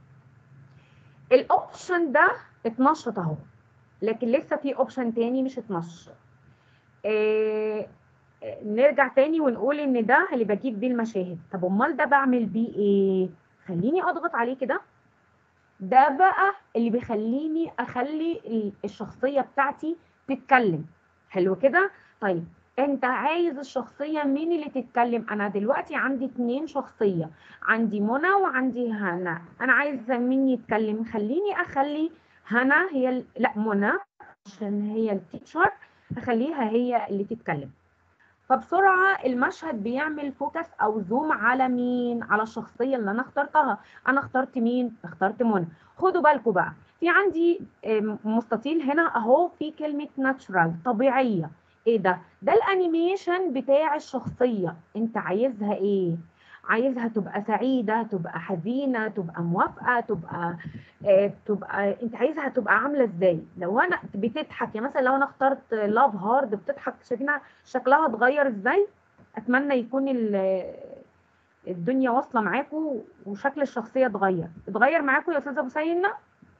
S7: الاوبشن ده اتنشط اهو، لكن لسه في اوبشن تاني مش اتنشط. إيه، نرجع تاني ونقول ان ده اللي بجيب بيه المشاهد. طب امال ده بعمل بيه ايه؟ خليني اضغط عليه كده. ده بقى اللي بيخليني اخلي الشخصيه بتاعتي تتكلم. حلو كده. طيب انت عايز الشخصيه مين اللي تتكلم؟ انا دلوقتي عندي اتنين شخصيه، عندي منى وعندي هنا، انا عايزه مين يتكلم؟ خليني اخلي هنا هي ال... لا منى، عشان هي التيتشر، هخليها هي اللي تتكلم. فبسرعه المشهد بيعمل فوكس او زوم على مين؟ على الشخصيه اللي انا اخترتها. انا اخترت مين؟ اخترت منى. خدوا بالكم بقى، في عندي مستطيل هنا اهو في كلمه ناتشرال، طبيعيه. ايه ده؟ ده الانيميشن بتاع الشخصيه. انت عايزها ايه؟ عايزها تبقى سعيده، تبقى حزينه، تبقى موافقه، تبقى آه تبقى انت عايزها تبقى عامله ازاي؟ لو انا بتضحك، يعني مثلا لو انا اخترت لاف هارد بتضحك، شايفينها شكلها اتغير ازاي؟ اتمنى يكون الدنيا واصله معاكم وشكل الشخصيه اتغير. اتغير معاكم يا استاذه بوسينه؟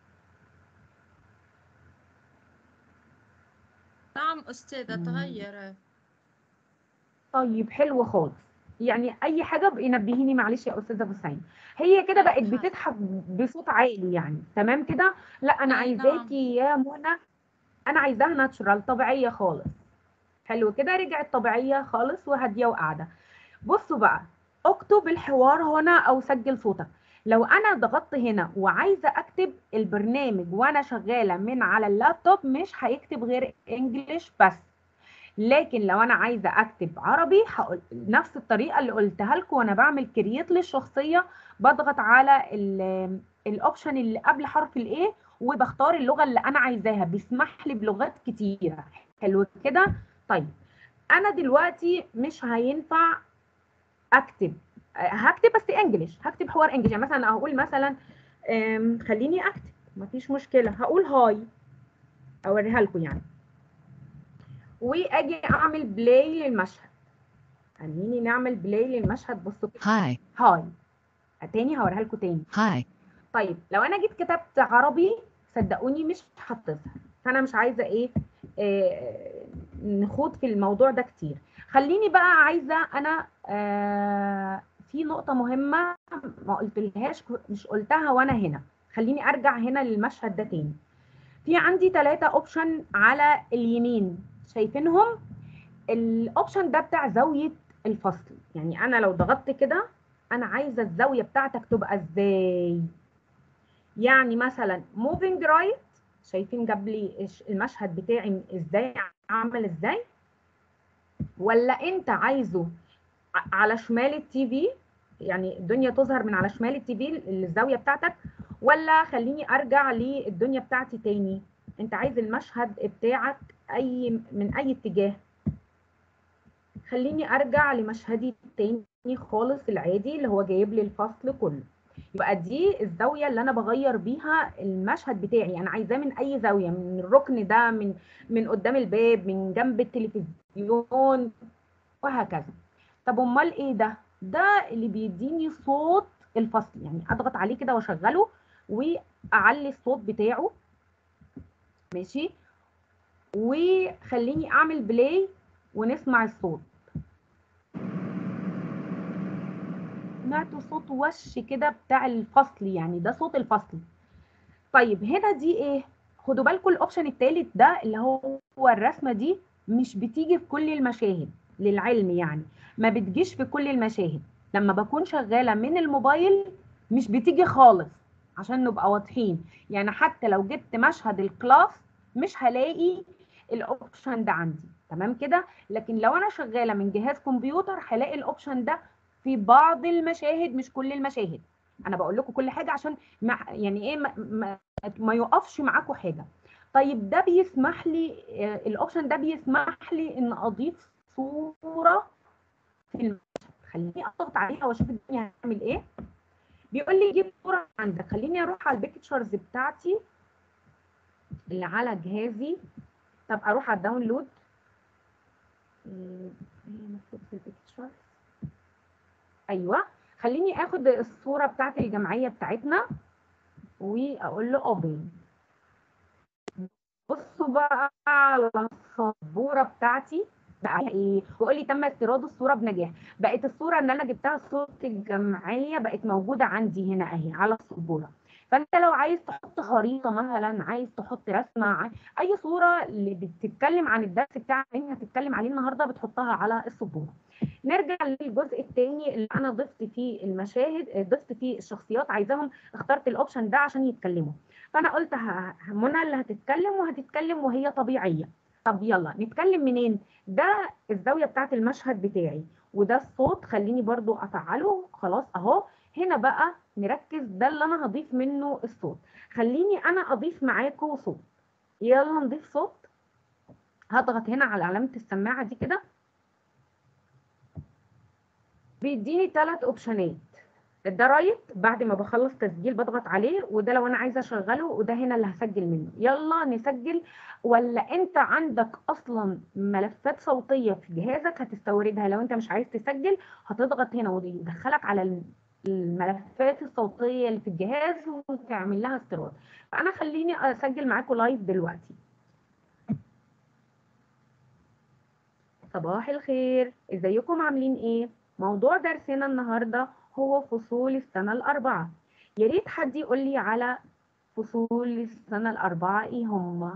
S5: نعم أستاذة، تغير.
S7: طيب حلو خالص. يعني اي حاجه بقي نبهيني معلش يا استاذه بوسينه. هي كده بقت بتضحك بصوت عالي يعني، تمام كده؟ لا انا عايزاكي يا منى، انا عايزاها ناتشرال، طبيعيه خالص. حلو كده، رجعت طبيعيه خالص وهاديه وقاعده. بصوا بقى، اكتب الحوار هنا او سجل صوتك. لو انا ضغطت هنا وعايزه اكتب البرنامج وانا شغاله من على اللابتوب، مش هيكتب غير انجليش بس. لكن لو انا عايزه اكتب عربي، هقول نفس الطريقه اللي قلتها لكم وانا بعمل كرييت للشخصيه، بضغط على الاوبشن اللي قبل حرف الايه وبختار اللغه اللي انا عايزاها، بيسمح لي بلغات كتيره. حلو كده. طيب انا دلوقتي مش هينفع اكتب، هكتب بس انجلش، هكتب حوار انجلش. يعني مثلا هقول مثلا خليني اكتب، مفيش مشكله، هقول هاي، اوريها لكم يعني، واجي اعمل بلاي للمشهد. خليني نعمل بلاي للمشهد. بصوا كده،
S9: هاي
S7: هاي. تاني هوريها لكم تاني.
S9: هاي.
S7: طيب لو انا جيت كتبت عربي، صدقوني مش هتظهر، فانا مش عايزه ايه آه نخوض في الموضوع ده كتير. خليني بقى عايزه انا آه في نقطه مهمه ما قلتلهاش، مش قلتها وانا هنا. خليني ارجع هنا للمشهد ده تاني. في عندي ثلاثة اوبشن على اليمين، شايفينهم؟ الاوبشن ده بتاع زاويه الفصل. يعني انا لو ضغطت كده، انا عايزه الزاويه بتاعتك تبقى ازاي؟ يعني مثلا موفينج رايت، شايفين جاب لي المشهد بتاعي ازاي عامل ازاي؟ ولا انت عايزه على شمال التي في، يعني الدنيا تظهر من على شمال التي في الزاويه بتاعتك؟ ولا خليني ارجع للدنيا بتاعتي تاني، انت عايز المشهد بتاعك اي من اي اتجاه؟ خليني ارجع لمشهدي التاني خالص العادي اللي هو جايب لي الفصل كله. يبقى دي الزاويه اللي انا بغير بيها المشهد بتاعي، انا عايزاه من اي زاويه، من الركن ده، من من قدام الباب، من جنب التلفزيون، وهكذا. طب امال ايه ده؟ ده اللي بيديني صوت الفصل، يعني اضغط عليه كده واشغله واعلي الصوت بتاعه. ماشي، وخليني اعمل بلاي ونسمع الصوت. سمعتوا صوت وش كده بتاع الفصل، يعني ده صوت الفصل. طيب هنا دي ايه؟ خدوا بالكم الاوبشن الثالث ده اللي هو الرسمه دي مش بتيجي في كل المشاهد، للعلم يعني ما بتجيش في كل المشاهد. لما بكون شغاله من الموبايل مش بتيجي خالص، عشان نبقى واضحين. يعني حتى لو جبت مشهد الكلاس مش هلاقي الاوبشن ده عندي، تمام كده؟ لكن لو انا شغاله من جهاز كمبيوتر هلاقي الاوبشن ده في بعض المشاهد مش كل المشاهد. انا بقول لكم كل حاجه عشان ما يعني ايه ما, ما, ما يقفش معاكم حاجه. طيب ده بيسمح لي الاوبشن ده بيسمح لي ان اضيف صوره في المشهد. خليني اضغط عليها واشوف الدنيا هتعمل ايه. بيقول لي جيب صوره عندك. خليني اروح على البيكتشرز بتاعتي اللي على جهازي. طب اروح على الداونلود. ايوه، خليني اخد الصوره بتاعت الجمعيه بتاعتنا واقول له اوبن. بصوا بقى على السبوره بتاعتي بقى ايه، وقول لي تم استيراد الصوره بنجاح. بقت الصوره اللي انا جبتها صوره الجمعيه بقت موجوده عندي هنا اهي على السبوره. فانت لو عايز تحط خريطه مثلا، عايز تحط رسمه، اي صوره اللي بتتكلم عن الدرس بتاعك اللي انت هتتكلم عليه النهارده بتحطها على السبوره. نرجع للجزء الثاني اللي انا ضفت فيه المشاهد، ضفت فيه الشخصيات، عايزاهم اخترت الاوبشن ده عشان يتكلموا. فانا قلت منى اللي هتتكلم وهتتكلم وهي طبيعيه. طب يلا نتكلم منين؟ ده الزاويه بتاعت المشهد بتاعي وده الصوت. خليني برضو افعله. خلاص اهو. هنا بقى نركز، ده اللي انا هضيف منه الصوت. خليني انا اضيف معاكم صوت. يلا نضيف صوت. هضغط هنا على علامه السماعه دي كده، بيديني ثلاث اوبشنات. ده رايت بعد ما بخلص تسجيل بضغط عليه، وده لو انا عايزه اشغله، وده هنا اللي هسجل منه. يلا نسجل. ولا انت عندك اصلا ملفات صوتيه في جهازك هتستوردها؟ لو انت مش عايز تسجل هتضغط هنا ويدخلك على الملفات الصوتيه اللي في الجهاز وتعمل لها استيراد. فانا خليني اسجل معاكم لايف دلوقتي. صباح الخير، ازيكم عاملين ايه؟ موضوع درسنا النهارده هو فصول السنة الأربعة. يا ريت حد يقول لي على فصول السنة الأربعة إيه هما؟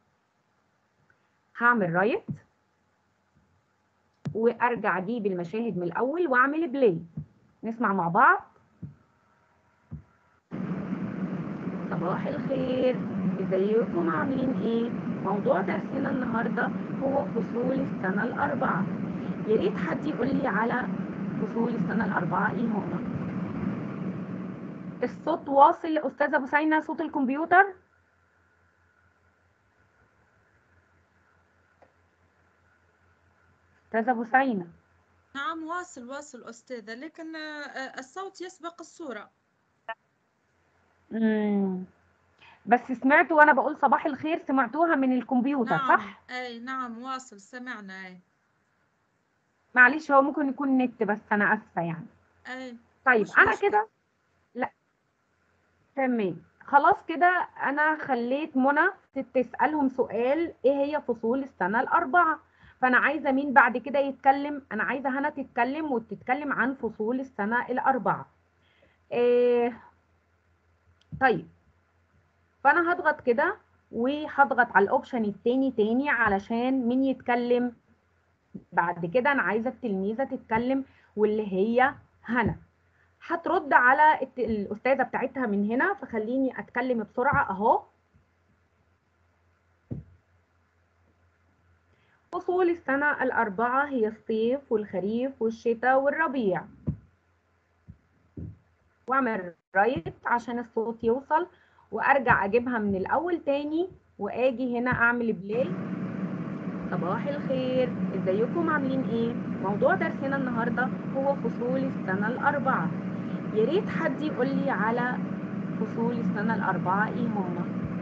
S7: هعمل رايت وأرجع أجيب المشاهد من الأول وأعمل بلاي. نسمع مع بعض. صباح الخير، ازيكم عاملين إيه؟ موضوع درسنا النهارده هو فصول السنة الأربعة. يا ريت حد يقول لي على فصول السنة الأربعة إيه هما؟ الصوت واصل لأستاذة بوسينة؟ صوت الكمبيوتر؟ أستاذة بوسينة.
S5: نعم واصل واصل أستاذة، لكن الصوت يسبق الصورة.
S7: امم بس سمعتوا وأنا بقول صباح الخير، سمعتوها من الكمبيوتر
S5: نعم.
S7: صح؟
S5: أي نعم واصل، سمعنا. أي
S7: معلش هو ممكن يكون نت، بس أنا آسفة يعني.
S5: أي
S7: طيب
S5: مش
S7: أنا
S5: مشكلة.
S7: كده لا تمام خلاص كده. أنا خليت منى تسألهم سؤال إيه هي فصول السنة الأربعة. فأنا عايزة مين بعد كده يتكلم؟ أنا عايزة هنا تتكلم وتتكلم عن فصول السنة الأربعة. إيه طيب، فانا هضغط كده وهضغط على الاوبشن التاني تاني علشان مين يتكلم بعد كده. انا عايزه التلميذه تتكلم واللي هي هنا هترد على الاستاذه بتاعتها من هنا. فخليني اتكلم بسرعه اهو. فصول السنه الاربعه هي الصيف والخريف والشتاء والربيع. واعمل رايت عشان الصوت يوصل وارجع اجيبها من الاول تاني واجي هنا اعمل بلاي. صباح الخير، ازيكم عاملين ايه؟ موضوع درسنا النهارده هو فصول السنة الأربعة. يا ريت حد يقول لي على فصول السنة الأربعة ايه هما؟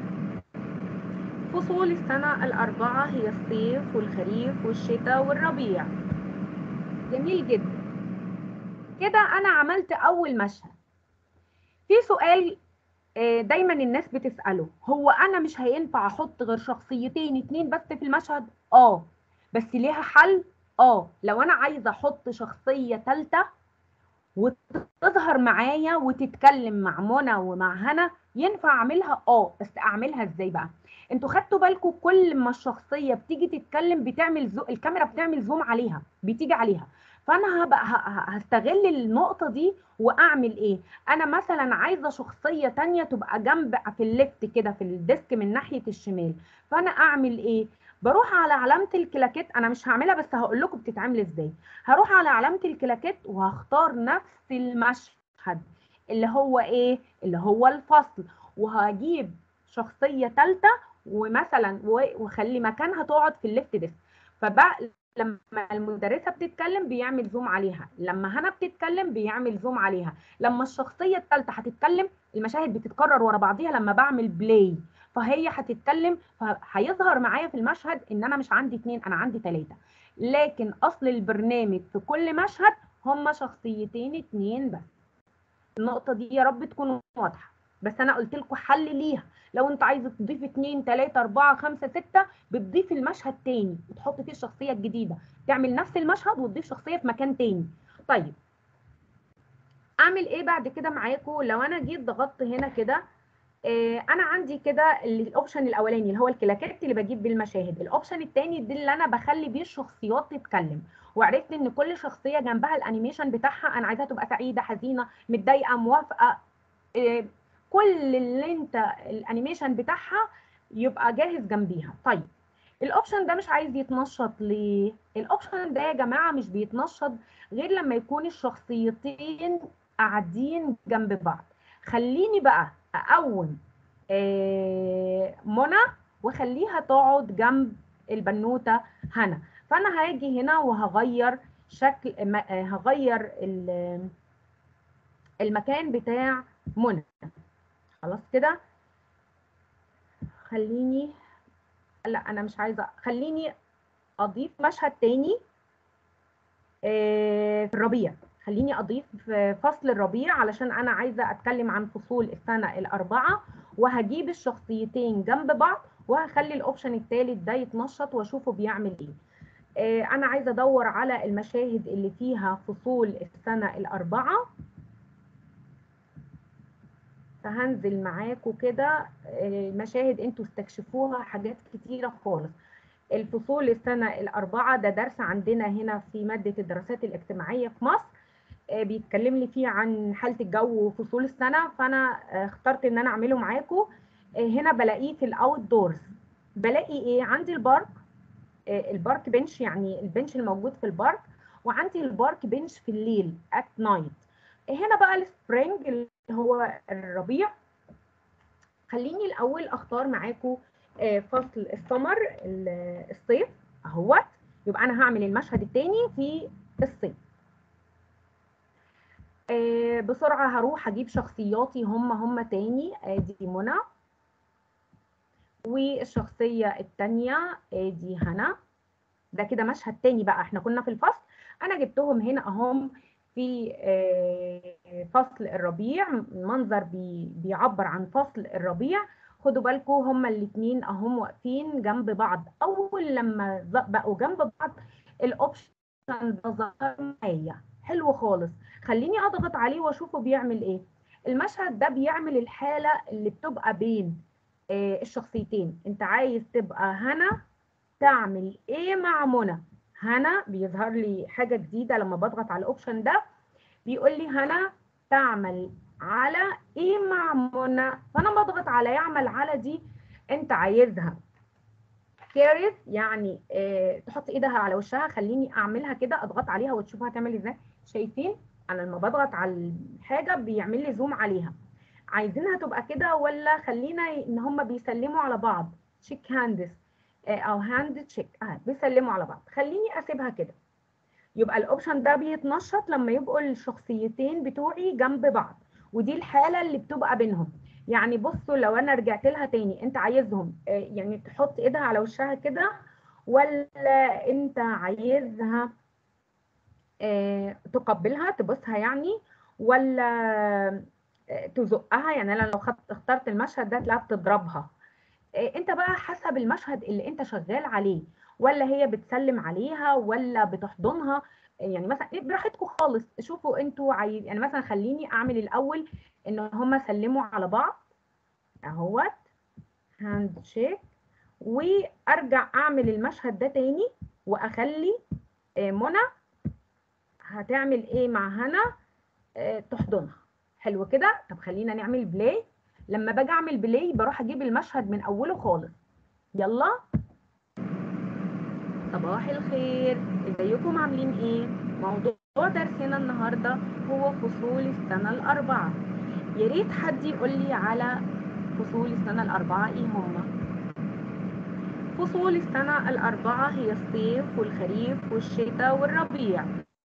S7: فصول السنة الأربعة هي الصيف والخريف والشتاء والربيع. جميل جدا. كده أنا عملت أول مشهد. في سؤال دايما الناس بتسأله، هو أنا مش هينفع أحط غير شخصيتين اتنين بس في المشهد؟ آه بس ليها حل. اه لو انا عايزه احط شخصيه ثالثه وتظهر معايا وتتكلم مع منى ومع هنا ينفع اعملها. اه بس اعملها ازاي بقى؟ انتوا خدتوا بالكم كل ما الشخصيه بتيجي تتكلم بتعمل زو... الكاميرا بتعمل زوم عليها، بتيجي عليها. فانا هبقى هستغل النقطه دي واعمل ايه. انا مثلا عايزه شخصيه تانية تبقى جنب في الليفت كده في الديسك من ناحيه الشمال، فانا اعمل ايه؟ بروح على علامه الكلاكيت. انا مش هعملها بس هقول لكم بتتعمل ازاي. هروح على علامه الكلاكيت وهختار نفس المشهد اللي هو ايه، اللي هو الفصل، وهجيب شخصيه ثالثه ومثلا واخلي مكانها تقعد في الليفت ديسك. فبقى لما المدرسه بتتكلم بيعمل زوم عليها، لما هنا بتتكلم بيعمل زوم عليها، لما الشخصيه الثالثه هتتكلم المشاهد بتتكرر ورا بعضيها لما بعمل بلاي، فهي هتتكلم فهيظهر معايا في المشهد ان انا مش عندي اتنين، انا عندي ثلاثه. لكن اصل البرنامج في كل مشهد هما شخصيتين اتنين بس. النقطه دي يا رب تكون واضحه، بس انا قلت لكم حل ليها. لو انت عايز تضيف اتنين تلاته اربعه خمسه سته بتضيف المشهد تاني وتحط فيه الشخصيه الجديده، تعمل نفس المشهد وتضيف شخصيه في مكان تاني. طيب اعمل ايه بعد كده معاكم؟ لو انا جيت ضغطت هنا كده، آه انا عندي كده الاوبشن الاولاني اللي هو الكلاكيت اللي بجيب بيه المشاهد، الاوبشن الثاني دي اللي انا بخلي بيه الشخصيات تتكلم، وعرفت ان كل شخصيه جنبها الانيميشن بتاعها، انا عايزاها تبقى سعيده حزينه متضايقه موافقه، آه كل اللي انت الانيميشن بتاعها يبقى جاهز جنبيها. طيب الاوبشن ده مش عايز يتنشط ليه؟ الاوبشن ده يا جماعه مش بيتنشط غير لما يكون الشخصيتين قاعدين جنب بعض. خليني بقى اقوم آه منى وخليها تقعد جنب البنوته هنا، فانا هاجي هنا وهغير شكل، هغير المكان بتاع منى. خلاص كده خليني، لا انا مش عايزه، خليني اضيف مشهد تاني في الربيع. خليني اضيف فصل الربيع علشان انا عايزه اتكلم عن فصول السنه الاربعه، وهجيب الشخصيتين جنب بعض وهخلي الاوبشن الثالث ده يتنشط واشوفه بيعمل ايه. انا عايزه ادور على المشاهد اللي فيها فصول السنه الاربعه، فهنزل معاكم كده مشاهد انتوا استكشفوها، حاجات كتيره خالص. الفصول السنة الأربعة ده درس عندنا هنا في مادة الدراسات الاجتماعية في مصر، بيتكلم لي فيه عن حالة الجو وفصول السنة، فأنا اخترت إن أنا أعمله معاكم. هنا بلاقيه في الأوت دورز، بلاقي إيه؟ عندي البارك، البارك بنش يعني البنش الموجود في البارك، وعندي البارك بنش في الليل at night. هنا بقى السبرينج اللي هو الربيع. خليني الأول أختار معاكم فصل السمر الصيف اهوت، يبقى انا هعمل المشهد الثاني في الصيف. آه بسرعه هروح اجيب شخصياتي هم هم تاني، ادي آه منى، والشخصيه الثانيه ادي آه هنا. ده كده مشهد تاني بقى، احنا كنا في الفصل، انا جبتهم هنا اهم في آه فصل الربيع، منظر بي بيعبر عن فصل الربيع. خدوا بالكم هما الاثنين اهم واقفين جنب بعض، اول لما بقوا جنب بعض الاوبشن ده ظهر معايا حلو خالص. خليني اضغط عليه واشوفه بيعمل ايه. المشهد ده بيعمل الحاله اللي بتبقى بين آه الشخصيتين. انت عايز تبقى هنا تعمل ايه مع منى؟ هنا بيظهر لي حاجه جديده لما بضغط على الاوبشن ده، بيقول لي هنا تعمل على ايه مع منى، فانا بضغط على يعمل على دي. انت عايزها كارث يعني اه تحط ايدها على وشها، خليني اعملها كده، اضغط عليها وتشوفها هتعمل ازاي. شايفين انا لما بضغط على الحاجه بيعمل لي زوم عليها. عايزينها تبقى كده ولا خلينا ان هم بيسلموا على بعض، تشيك هاندز اه او هاند تشيك اه بيسلموا على بعض. خليني اسيبها كده. يبقى الاوبشن ده بيتنشط لما يبقوا الشخصيتين بتوعي جنب بعض، ودي الحاله اللي بتبقى بينهم. يعني بصوا لو انا رجعت لها تاني، انت عايزهم يعني تحط ايدها على وشها كده ولا انت عايزها تقبلها تبصها يعني، ولا تزقها؟ يعني انا لو اخترت المشهد ده تلاقيها بتضربها. انت بقى حسب المشهد اللي انت شغال عليه، ولا هي بتسلم عليها ولا بتحضنها، يعني مثلا براحتكم خالص. شوفوا انتوا عايز، يعني مثلا خليني اعمل الاول ان هما سلموا على بعض اهوت هاند شيك، وارجع اعمل المشهد ده تاني واخلي منى هتعمل ايه مع هنا؟ آه تحضنها. حلو كده. طب خلينا نعمل بلاي. لما باجي اعمل بلاي بروح اجيب المشهد من اوله خالص. يلا. صباح الخير، ازيكم عاملين ايه؟ موضوع درسنا النهارده هو فصول السنه الاربعه. يا ريت حد يقول لي على فصول السنه الاربعه ايه هما. فصول السنه الاربعه هي الصيف والخريف والشتاء والربيع.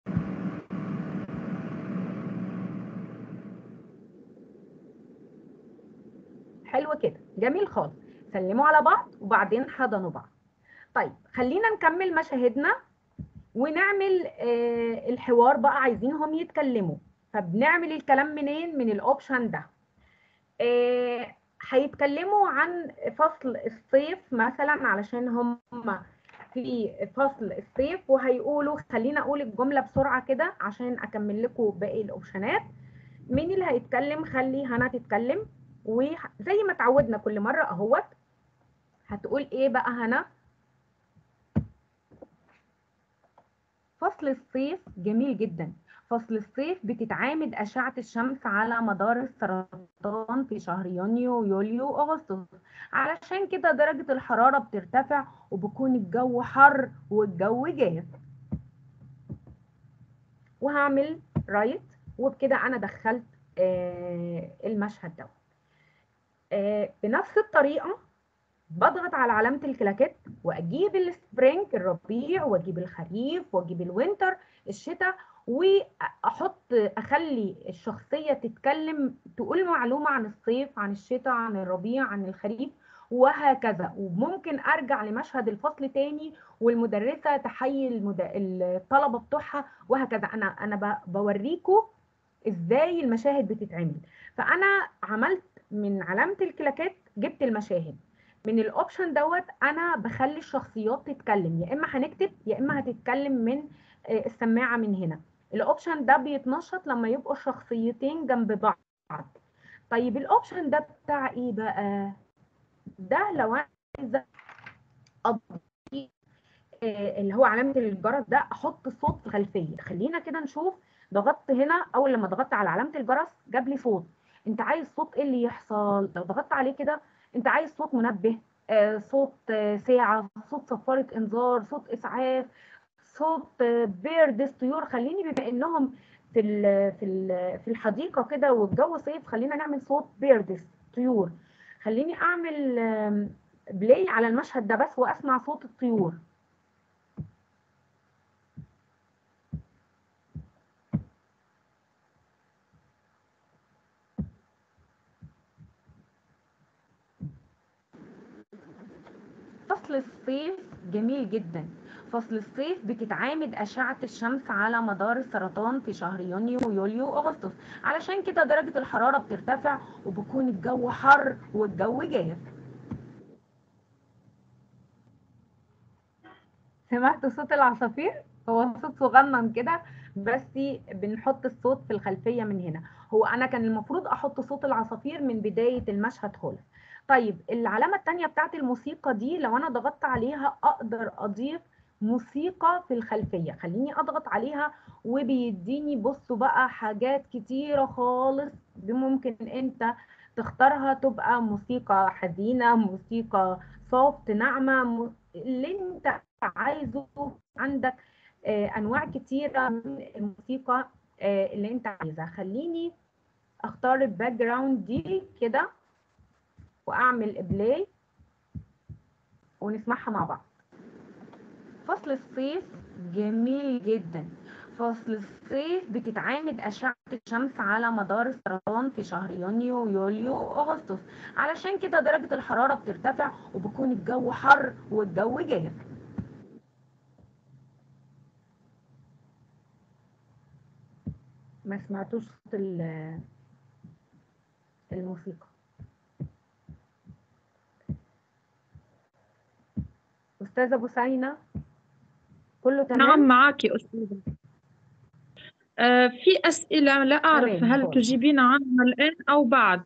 S7: حلو كده، جميل خالص. سلموا على بعض وبعدين حضنوا بعض. طيب خلينا نكمل مشاهدنا ونعمل آه الحوار بقى، عايزينهم يتكلموا. فبنعمل الكلام منين؟ من الاوبشن ده. آه هيتكلموا عن فصل الصيف مثلا علشان هم في فصل الصيف، وهيقولوا، خلينا اقول الجملة بسرعة كده عشان اكمل لكم باقي الاوبشنات. مين اللي هيتكلم؟ خلي هنا تتكلم، وزي ما اتعودنا كل مرة اهوت. هتقول ايه بقى هنا؟ فصل الصيف جميل جدا. فصل الصيف بتتعامد أشعة الشمس على مدار السرطان في شهر يونيو ويوليو وأغسطس، علشان كده درجة الحرارة بترتفع وبيكون الجو حر والجو جاف. وهعمل رايت، وبكده أنا دخلت آه المشهد ده. آه بنفس الطريقة بضغط على علامة الكلاكيت واجيب السبرينج الربيع، واجيب الخريف، واجيب الوينتر الشتاء، واحط اخلي الشخصية تتكلم، تقول معلومة عن الصيف، عن الشتاء، عن الربيع، عن الخريف، وهكذا. وممكن ارجع لمشهد الفصل تاني والمدرسة تحيي المد... الطلبة بتوعها، وهكذا. انا انا بوريكم ازاي المشاهد بتتعمل. فانا عملت من علامة الكلاكيت جبت المشاهد. من الاوبشن دوت انا بخلي الشخصيات تتكلم، يا اما هنكتب يا اما هتتكلم من السماعه من هنا. الاوبشن ده بيتنشط لما يبقوا الشخصيتين جنب بعض. طيب الاوبشن ده بتاع ايه بقى؟ ده لو انا عايزه اضيف اللي هو علامه الجرس ده، احط صوت في خلفيه. خلينا كده نشوف. ضغطت هنا، اول لما ضغطت على علامه الجرس جاب لي صوت. انت عايز صوت ايه اللي يحصل؟ لو ضغطت عليه كده، انت عايز صوت منبه، آه صوت آه ساعه، صوت صفاره انذار، صوت اسعاف، صوت آه بيردز طيور. خليني بما انهم في ال في ال في الحديقه كده والجو صيف، خلينا نعمل صوت بيردز طيور. خليني اعمل آه بلاي على المشهد ده بس واسمع صوت الطيور. فصل الصيف جميل جدا. فصل الصيف بتتعامد أشعة الشمس على مدار السرطان في شهر يونيو ويوليو وأغسطس، علشان كده درجة الحرارة بترتفع وبيكون الجو حر والجو جاف. سمعت صوت العصافير؟ هو صوت صغنن كده، بس بنحط الصوت في الخلفية من هنا. هو أنا كان المفروض أحط صوت العصافير من بداية المشهد خالص. طيب العلامة التانية بتاعت الموسيقى دي، لو أنا ضغطت عليها أقدر أضيف موسيقى في الخلفية. خليني أضغط عليها وبيديني، بصوا بقى، حاجات كتيرة خالص ممكن أنت تختارها، تبقى موسيقى حزينة، موسيقى صوت ناعمة، اللي أنت عايزه. عندك آه انواع كتيره من الموسيقى آه اللي انت عايزها. خليني اختار الباك جراوند دي كده واعمل بلاي ونسمعها مع بعض. فصل الصيف جميل جدا. فصل الصيف بتتعامد أشعة الشمس على مدار السرطان في شهر يونيو ويوليو وأغسطس، علشان كده درجة الحرارة بترتفع وبيكون الجو حر والجو جاف. ما سمعتوش صوت الموسيقى. أستاذة بوسينة كله تمام؟
S8: نعم معك أستاذة. آه في أسئلة لا أعرف هل
S7: خالص.
S8: تجيبين عنها الآن أو بعد؟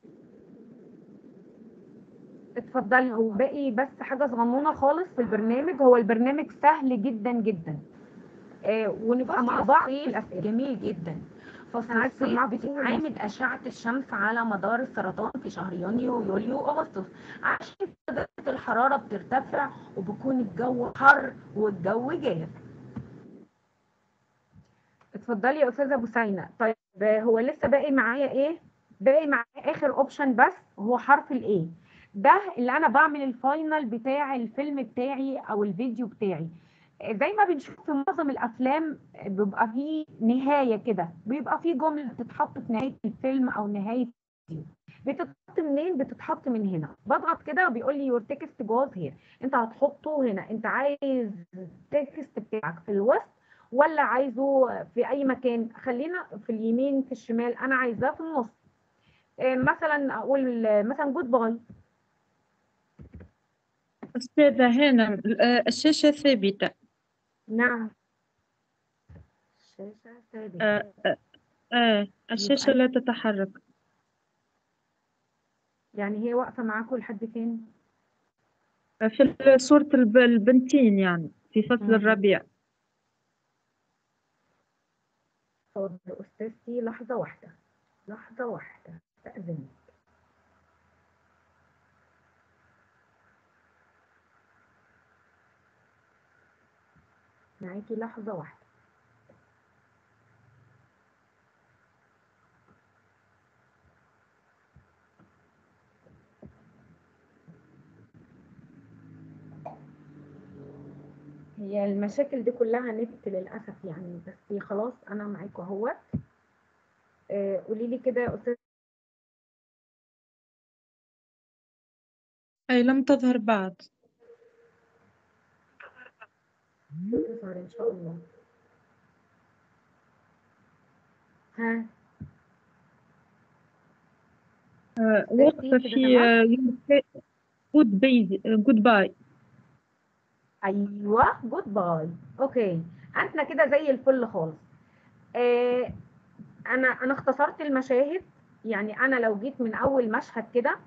S7: اتفضلي. هو باقي بس حاجة صغنونة خالص في البرنامج. هو البرنامج سهل جدا جدا. آه ونبقى مع بعض في الأسئلة. جميل جدا. فصل الصيف بتتعامد أشعة الشمس على مدار السرطان في شهر يونيو ويوليو وأغسطس، عشان درجة الحرارة بترتفع وبيكون الجو حر والجو جاف. اتفضلي يا أستاذة بوسينة. طيب هو لسه باقي معايا إيه؟ باقي معايا آخر أوبشن بس هو حرف الإيه. ده اللي أنا بعمل الفاينل بتاع الفيلم بتاعي أو الفيديو بتاعي. زي ما بنشوف في معظم الافلام بيبقى فيه نهايه كده، بيبقى فيه جمله بتتحط في نهايه الفيلم او نهايه الفيديو. بتتحط منين؟ بتتحط من هنا. بضغط كده وبيقول لي يور تكست جوز هير. انت هتحطه هنا. انت عايز التكست بتاعك في الوسط ولا عايزه في اي مكان؟ خلينا في اليمين في الشمال، انا عايزاه في النص. إيه مثلا اقول مثلا جود باي.
S8: أستاذة هانم، آه، الشاشة ثابتة.
S7: نعم، الشاشه ثابته.
S8: آه آه آه، الشاشة
S7: يبقى
S8: لا تتحرك.
S7: يعني هي واقفه معاكم لحد فين؟
S8: آه، في صورة الب- البنتين يعني في فصل
S7: مم.
S8: الربيع.
S7: اتفضل أستاذتي، لحظة واحدة لحظة واحدة استأذنك. معاكي لحظة واحدة. هي المشاكل دي كلها نت للأسف يعني، بس خلاص أنا معاكوا اهوت. آه قولي لي كده يا أستاذ.
S8: أي لم تظهر بعد.
S7: تظهر إن شاء الله. ها
S8: آه،
S7: أستاذتي
S8: واقفة
S7: كده
S8: في
S7: تمام؟
S8: جود باي جود باي.
S7: أيوه جود باي. أوكي، احنا كده زي الفل خالص. آه أنا أنا اختصرت المشاهد. يعني أنا لو جيت من أول مشهد كده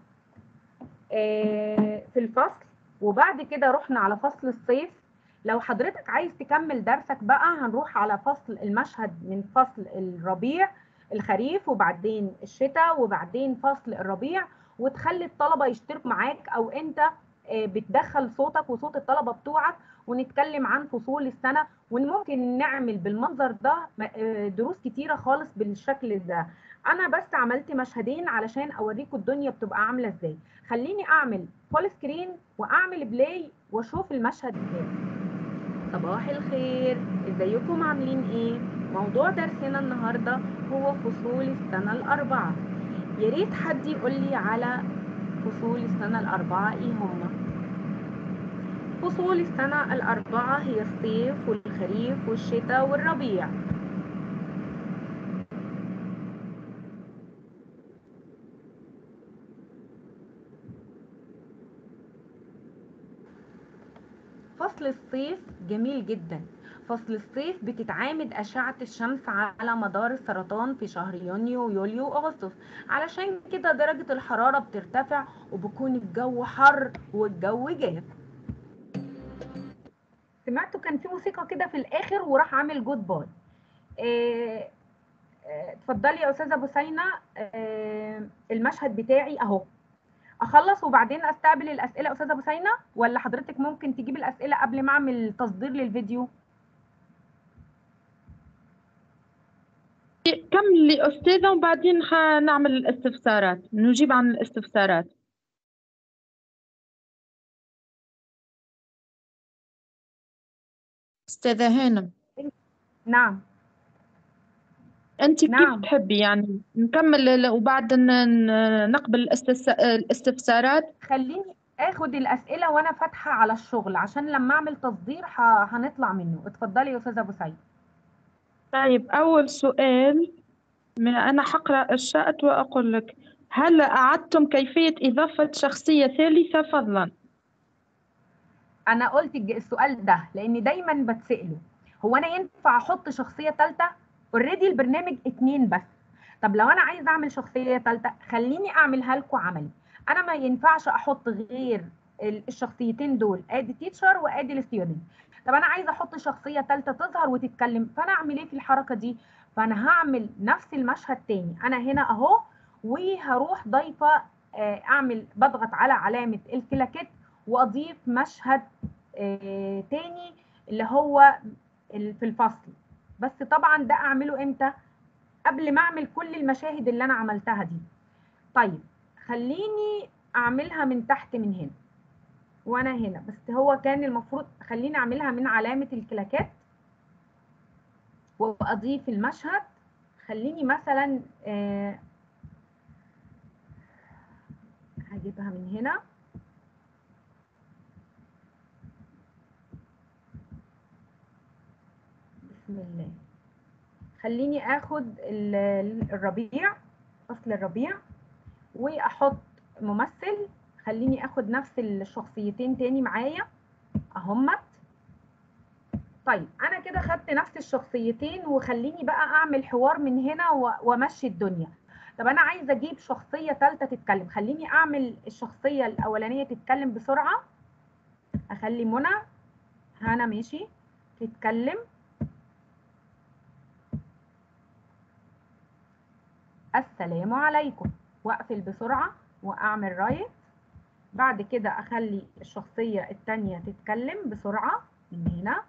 S7: في الفصل وبعد كده رحنا على فصل الصيف. لو حضرتك عايز تكمل درسك بقى هنروح على فصل المشهد من فصل الربيع الخريف وبعدين الشتاء وبعدين فصل الربيع، وتخلي الطلبة يشتركوا معاك او انت بتدخل صوتك وصوت الطلبة بتوعك ونتكلم عن فصول السنة. وممكن نعمل بالمنظر ده دروس كتيرة خالص بالشكل ده. انا بس عملت مشهدين علشان اوريكم الدنيا بتبقى عاملة ازاي. خليني اعمل فول سكرين واعمل بلاي واشوف المشهد بتاعي. صباح الخير، ازيكم عاملين ايه؟ موضوع درسنا النهارده هو فصول السنه الاربعه. يا ريت حد يقول لي على فصول السنه الاربعه ايه هما. فصول السنه الاربعه هي الصيف والخريف والشتاء والربيع. فصل الصيف جميل جدا. فصل الصيف بتتعامد أشعة الشمس على مدار السرطان في شهر يونيو ويوليو وأغسطس، علشان كده درجة الحرارة بترتفع وبيكون الجو حر والجو جاف. سمعتوا كان في موسيقى كده في الآخر وراح عامل جود باي. إيه اتفضلي يا أستاذة بوسينة. إيه المشهد بتاعي أهو. اخلص وبعدين استقبل الاسئله استاذه بوسينه، ولا حضرتك ممكن تجيب الاسئله قبل ما اعمل تصدير للفيديو؟
S8: كملي أستاذة وبعدين نعمل الاستفسارات، نجيب عن الاستفسارات. أستاذة هانم.
S7: نعم.
S8: أنت كيف
S7: نعم
S8: تحبي يعني نكمل وبعد نقبل الاستفسارات؟
S7: خليني اخد الاسئله وانا فاتحه على الشغل عشان لما اعمل تصدير هنطلع منه. اتفضلي يا استاذه بوسينه.
S8: طيب أول سؤال، أنا حقرأ الشات وأقول لك: هل أعدتم كيفية إضافة شخصية ثالثة فضلا؟
S7: انا قلت السؤال ده لان دايما بتسأله، هو انا ينفع احط شخصيه ثالثه؟ اوريدي البرنامج اتنين بس. طب لو انا عايز اعمل شخصيه ثالثه خليني اعملها لكم عملي. انا ما ينفعش احط غير الشخصيتين دول، ادي تيتشر وادي الستودنت. طب انا عايزه احط شخصيه ثالثه تظهر وتتكلم، فانا اعمل ايه في الحركه دي؟ فانا هعمل نفس المشهد تاني، انا هنا اهو وهروح ضايفه آه، اعمل بضغط على علامه الكلاكيت واضيف مشهد آه، تاني اللي هو ال- في الفصل. بس طبعا ده اعمله امتى؟ قبل ما اعمل كل المشاهد اللي انا عملتها دي. طيب خليني اعملها من تحت من هنا وانا هنا، بس هو كان المفروض خليني اعملها من علامة الكلاكات واضيف المشهد. خليني مثلا آه، هجيبها من هنا. بسم الله. خليني اخد ال- الربيع، فصل الربيع، واحط ممثل. خليني اخد نفس الشخصيتين تاني معايا اهمت. طيب انا كده خدت نفس الشخصيتين، وخليني بقى اعمل حوار من هنا و- وامشي الدنيا. طب انا عايزه اجيب شخصيه ثالثه تتكلم، خليني اعمل الشخصيه الاولانيه تتكلم بسرعه. اخلي منى، هنا ماشي، تتكلم. السلام عليكم، واقفل بسرعه واعمل رايت. بعد كده اخلي الشخصيه الثانيه تتكلم بسرعه من هنا.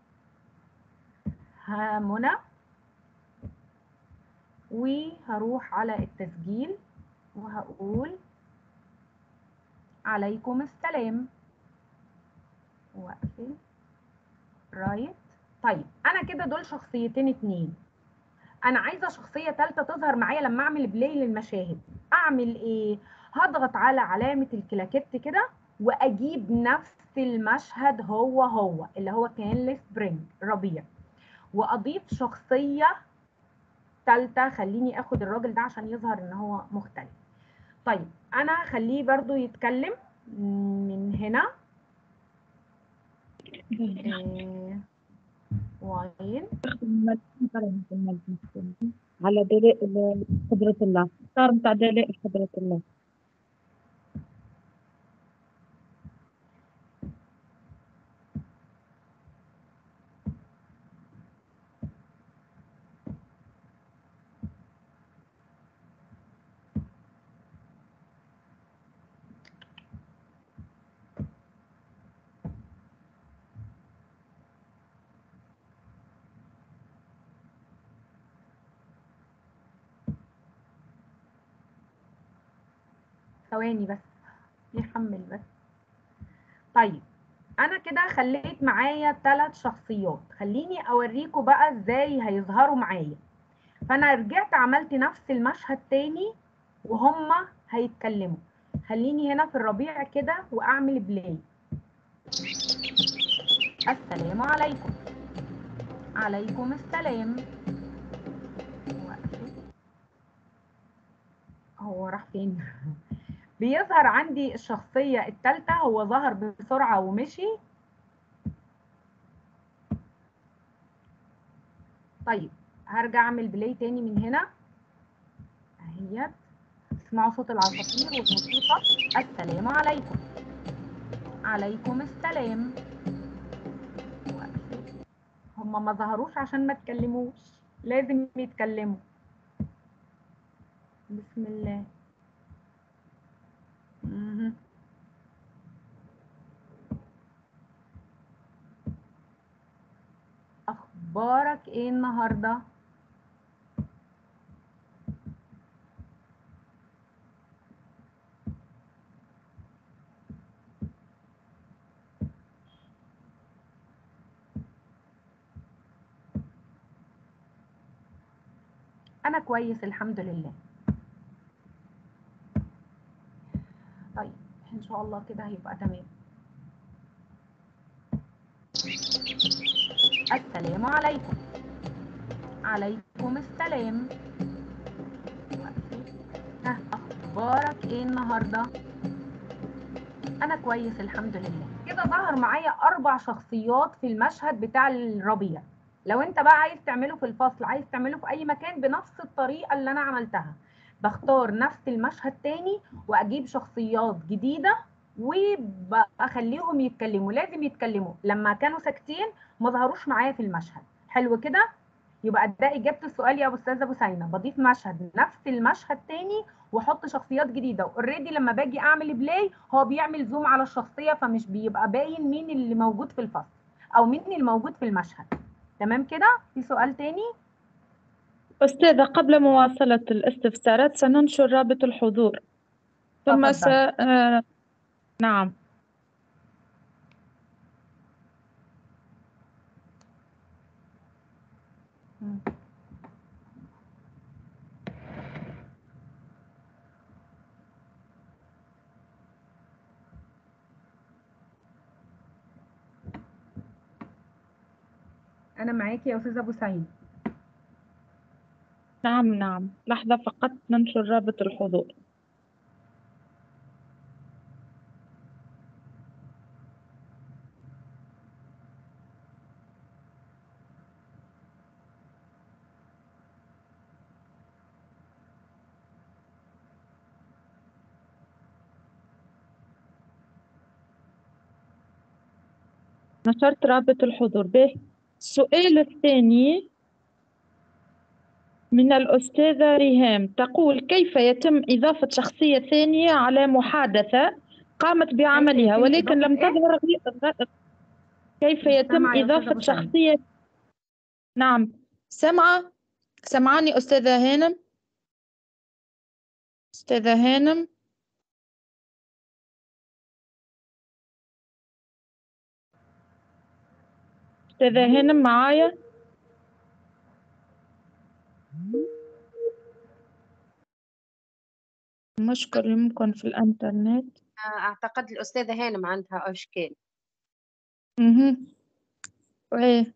S7: ها منى، وهروح على التسجيل وهقول عليكم السلام واقفل رايت. طيب انا كده دول شخصيتين اتنين. انا عايزه شخصيه ثالثه تظهر معايا لما اعمل بلاي للمشاهد. اعمل ايه؟ هضغط على علامه الكلاكيت كده واجيب نفس المشهد هو هو اللي هو كان لسبرينج ربيع، واضيف شخصيه ثالثه. خليني اخد الراجل ده عشان يظهر ان هو مختلف. طيب انا خليه برضو يتكلم من هنا. آه، وين
S8: على دلائل قدرة الله، صار متاع دلائل قدرة الله.
S7: ثواني بس يحمل بس. طيب انا كده خليت معايا ثلاث شخصيات، خليني اوريكم بقى ازاي هيظهروا معايا. فانا رجعت عملت نفس المشهد تاني وهم هيتكلموا. خليني هنا في الربيع كده واعمل بلاي. السلام عليكم. عليكم السلام. هو راح فين؟ بيظهر عندي الشخصية الثالثة، هو ظهر بسرعة ومشي. طيب هرجع اعمل بلاي تاني من هنا اهيت. اسمعوا صوت العصافير والموسيقى. السلام عليكم. عليكم السلام. هما ما ظهروش عشان ما تكلموش، لازم يتكلموا. بسم الله. مهم. اخبارك ايه النهارده؟ انا كويس الحمد لله. طيب ان شاء الله كده هيبقى تمام. السلام عليكم. عليكم السلام. ها اخبارك ايه النهارده؟ انا كويس الحمد لله. كده ظهر معايا اربع شخصيات في المشهد بتاع الربيع. لو انت بقى عايز تعمله في الفصل، عايز تعمله في اي مكان بنفس الطريقه اللي انا عملتها، بختار نفس المشهد تاني واجيب شخصيات جديده وبخليهم يتكلموا، لازم يتكلموا. لما كانوا ساكتين ما ظهروش معايا في المشهد. حلو كده؟ يبقى ده اجابه السؤال يا استاذه بوسينه. بضيف مشهد نفس المشهد تاني واحط شخصيات جديده، اوريدي لما باجي اعمل بلاي هو بيعمل زوم على الشخصيه، فمش بيبقى باين مين اللي موجود في الفصل او مين اللي موجود في المشهد. تمام كده؟ في سؤال تاني؟
S8: أستاذة، قبل مواصلة الاستفسارات سننشر رابط الحضور، ثم س...
S7: تفضل.
S8: آه... نعم.
S7: انا معاكي يا استاذه بوسينه.
S8: نعم نعم، لحظة فقط ننشر رابط الحضور. نشرت رابط الحضور. به السؤال الثاني من الأستاذة ريهام، تقول: كيف يتم إضافة شخصية ثانية على محادثة قامت بعملها ولكن لم تظهر غير... كيف يتم إضافة شخصية؟ نعم سمعة، سمعاني أستاذة هانم؟ أستاذة هانم؟ أستاذة هانم معايا؟ مشكل يمكن في الإنترنت.
S6: أعتقد الأستاذة هانم عندها إشكال.
S8: اها إيه.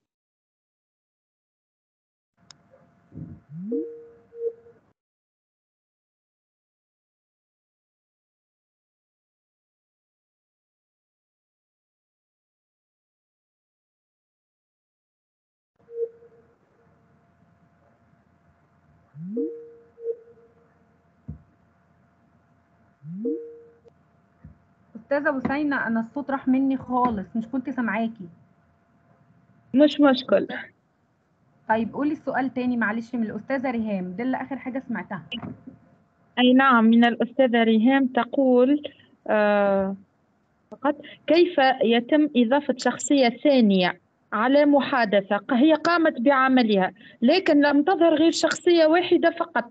S7: استاذه بوسينه انا الصوت راح مني خالص، مش كنت سامعاكي.
S8: مش مشكل.
S7: طيب قولي السؤال تاني معلش، من الاستاذه ريهام، ده اللي اخر حاجه سمعتها.
S8: أي نعم، من الأستاذة ريهام تقول آه فقط: كيف يتم إضافة شخصية ثانية على محادثة هي قامت بعملها لكن لم تظهر غير شخصية واحدة فقط؟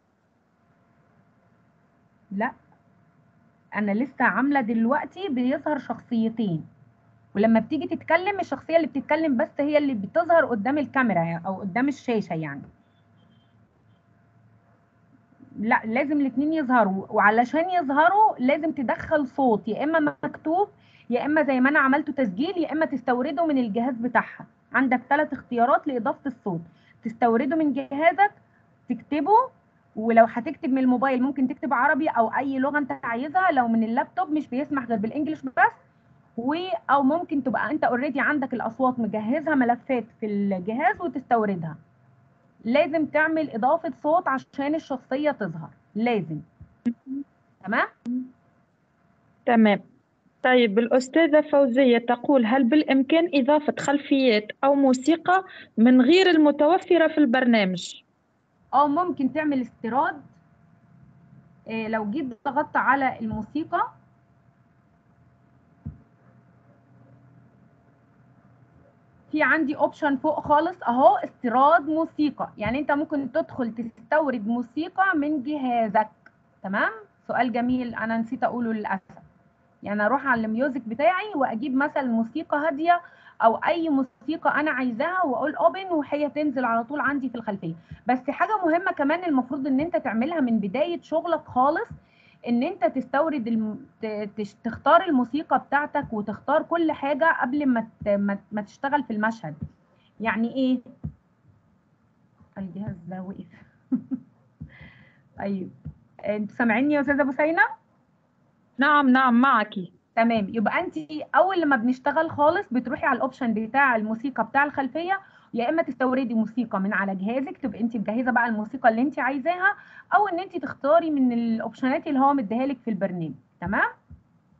S7: لا، انا لسه عامله دلوقتي بيظهر شخصيتين، ولما بتيجي تتكلم الشخصيه اللي بتتكلم بس هي اللي بتظهر قدام الكاميرا يعني او قدام الشاشه يعني. لا، لازم الاثنين يظهروا، وعلشان يظهروا لازم تدخل صوت، يا اما مكتوب يا اما زي ما انا عملته تسجيل، يا اما تستورده من الجهاز بتاعها. عندك ثلاث اختيارات لاضافه الصوت: تستورده من جهازك، تكتبه، ولو هتكتب من الموبايل ممكن تكتب عربي او اي لغه انت عايزها، لو من اللابتوب مش بيسمح غير بالانجلش بس، و او ممكن تبقى انت اوريدي عندك الاصوات مجهزها ملفات في الجهاز وتستوردها. لازم تعمل اضافه صوت عشان الشخصيه تظهر، لازم. تمام
S8: تمام. طيب الأستاذة فوزية تقول: هل بالإمكان إضافة خلفيات أو موسيقى من غير المتوفرة في البرنامج؟
S7: اه ممكن تعمل استيراد. إيه لو جيت ضغطت على الموسيقى في عندي اوبشن فوق خالص اهو، استيراد موسيقى، يعني انت ممكن تدخل تستورد موسيقى من جهازك. تمام. سؤال جميل انا نسيت اقوله للاسف. يعني اروح على الميوزك بتاعي واجيب مثلا موسيقى هاديه او اي موسيقى انا عايزاها واقول اوبن وهي تنزل على طول عندي في الخلفيه. بس حاجه مهمه كمان المفروض ان انت تعملها من بدايه شغلك خالص، ان انت تستورد الم... تختار الموسيقى بتاعتك وتختار كل حاجه قبل ما ت... ما تشتغل في المشهد. يعني ايه؟ الجهاز ده وقف. طيب انتوا سامعيني يا استاذه بوسينه؟
S8: نعم نعم معك.
S7: تمام. يبقى انت اول لما بنشتغل خالص بتروحي على الاوبشن بتاع الموسيقى بتاع الخلفيه، يا اما تستوردي موسيقى من على جهازك تبقى انت مجهزه بقى الموسيقى اللي انت عايزاها، او ان انت تختاري من الاوبشنات اللي هو مديها لك في البرنامج. تمام.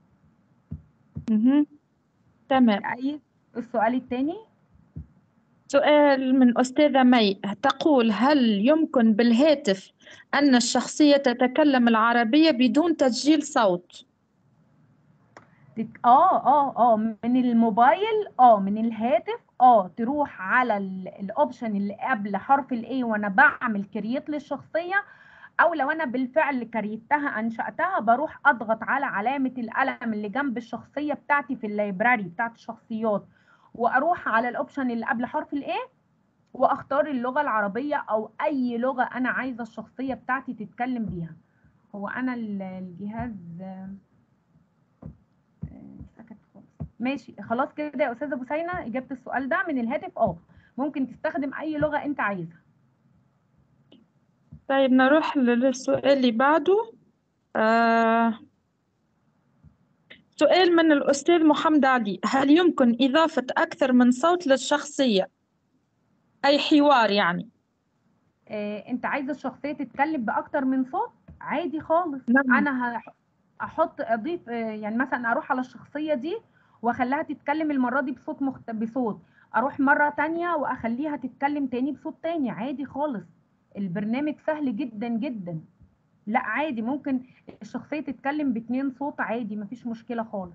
S8: مهم. تمام.
S7: أي السؤال الثاني؟
S8: سؤال من أستاذة مي تقول: هل يمكن بالهاتف أن الشخصية تتكلم العربية بدون تسجيل صوت؟
S7: تت- اه اه اه من الموبايل، اه من الهاتف، اه تروح على الاوبشن اللي قبل حرف الاي وانا بعمل كرييت للشخصيه، او لو انا بالفعل كريتها انشاتها بروح اضغط على علامه القلم اللي جنب الشخصيه بتاعتي في اللايبراري بتاعت الشخصيات، واروح على الاوبشن اللي قبل حرف الاي واختار اللغه العربيه او اي لغه انا عايزه الشخصيه بتاعتي تتكلم بيها. هو انا ال- الجهاز آه، سكت خالص. ماشي خلاص كده يا استاذه بوسينه، اجابه السؤال ده من الهاتف اه ممكن تستخدم اي لغه انت عايزها.
S8: طيب نروح للسؤال اللي بعده. آه سؤال من الأستاذ محمد علي: هل يمكن إضافة أكثر من صوت للشخصية، أي حوار يعني؟
S7: آه، انت عايزه الشخصيه تتكلم باكتر من صوت؟ عادي خالص.
S8: نعم.
S7: انا هح- احط اضيف، آه، يعني مثلا اروح على الشخصيه دي واخليها تتكلم المره دي بصوت مخت... بصوت، اروح مره تانية واخليها تتكلم تاني بصوت تاني، عادي خالص. البرنامج سهل جدا جدا. لا عادي، ممكن الشخصيه تتكلم باتنين صوت عادي، مفيش مشكله خالص.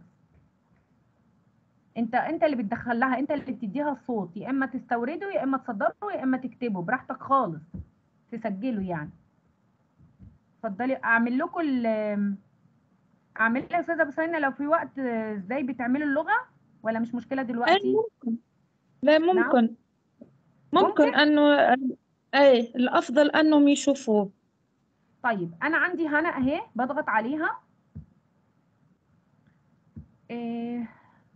S7: انت انت اللي بتدخل لها، انت اللي بتديها الصوت، يا اما تستورده يا اما تصدره يا اما تكتبه براحتك خالص، تسجله يعني. اتفضلي اعمل لكم ال- اعمل لك يا استاذه بسينه لو في وقت آه، ازاي بتعملوا اللغه، ولا مش مشكله
S8: أي
S7: دلوقتي؟
S8: ممكن. لا
S7: نعم
S8: ممكن.
S7: ممكن.
S8: ممكن أنه أي الأفضل أنهم يشوفوه.
S7: طيب انا عندي هنا اهي بضغط عليها. إيه،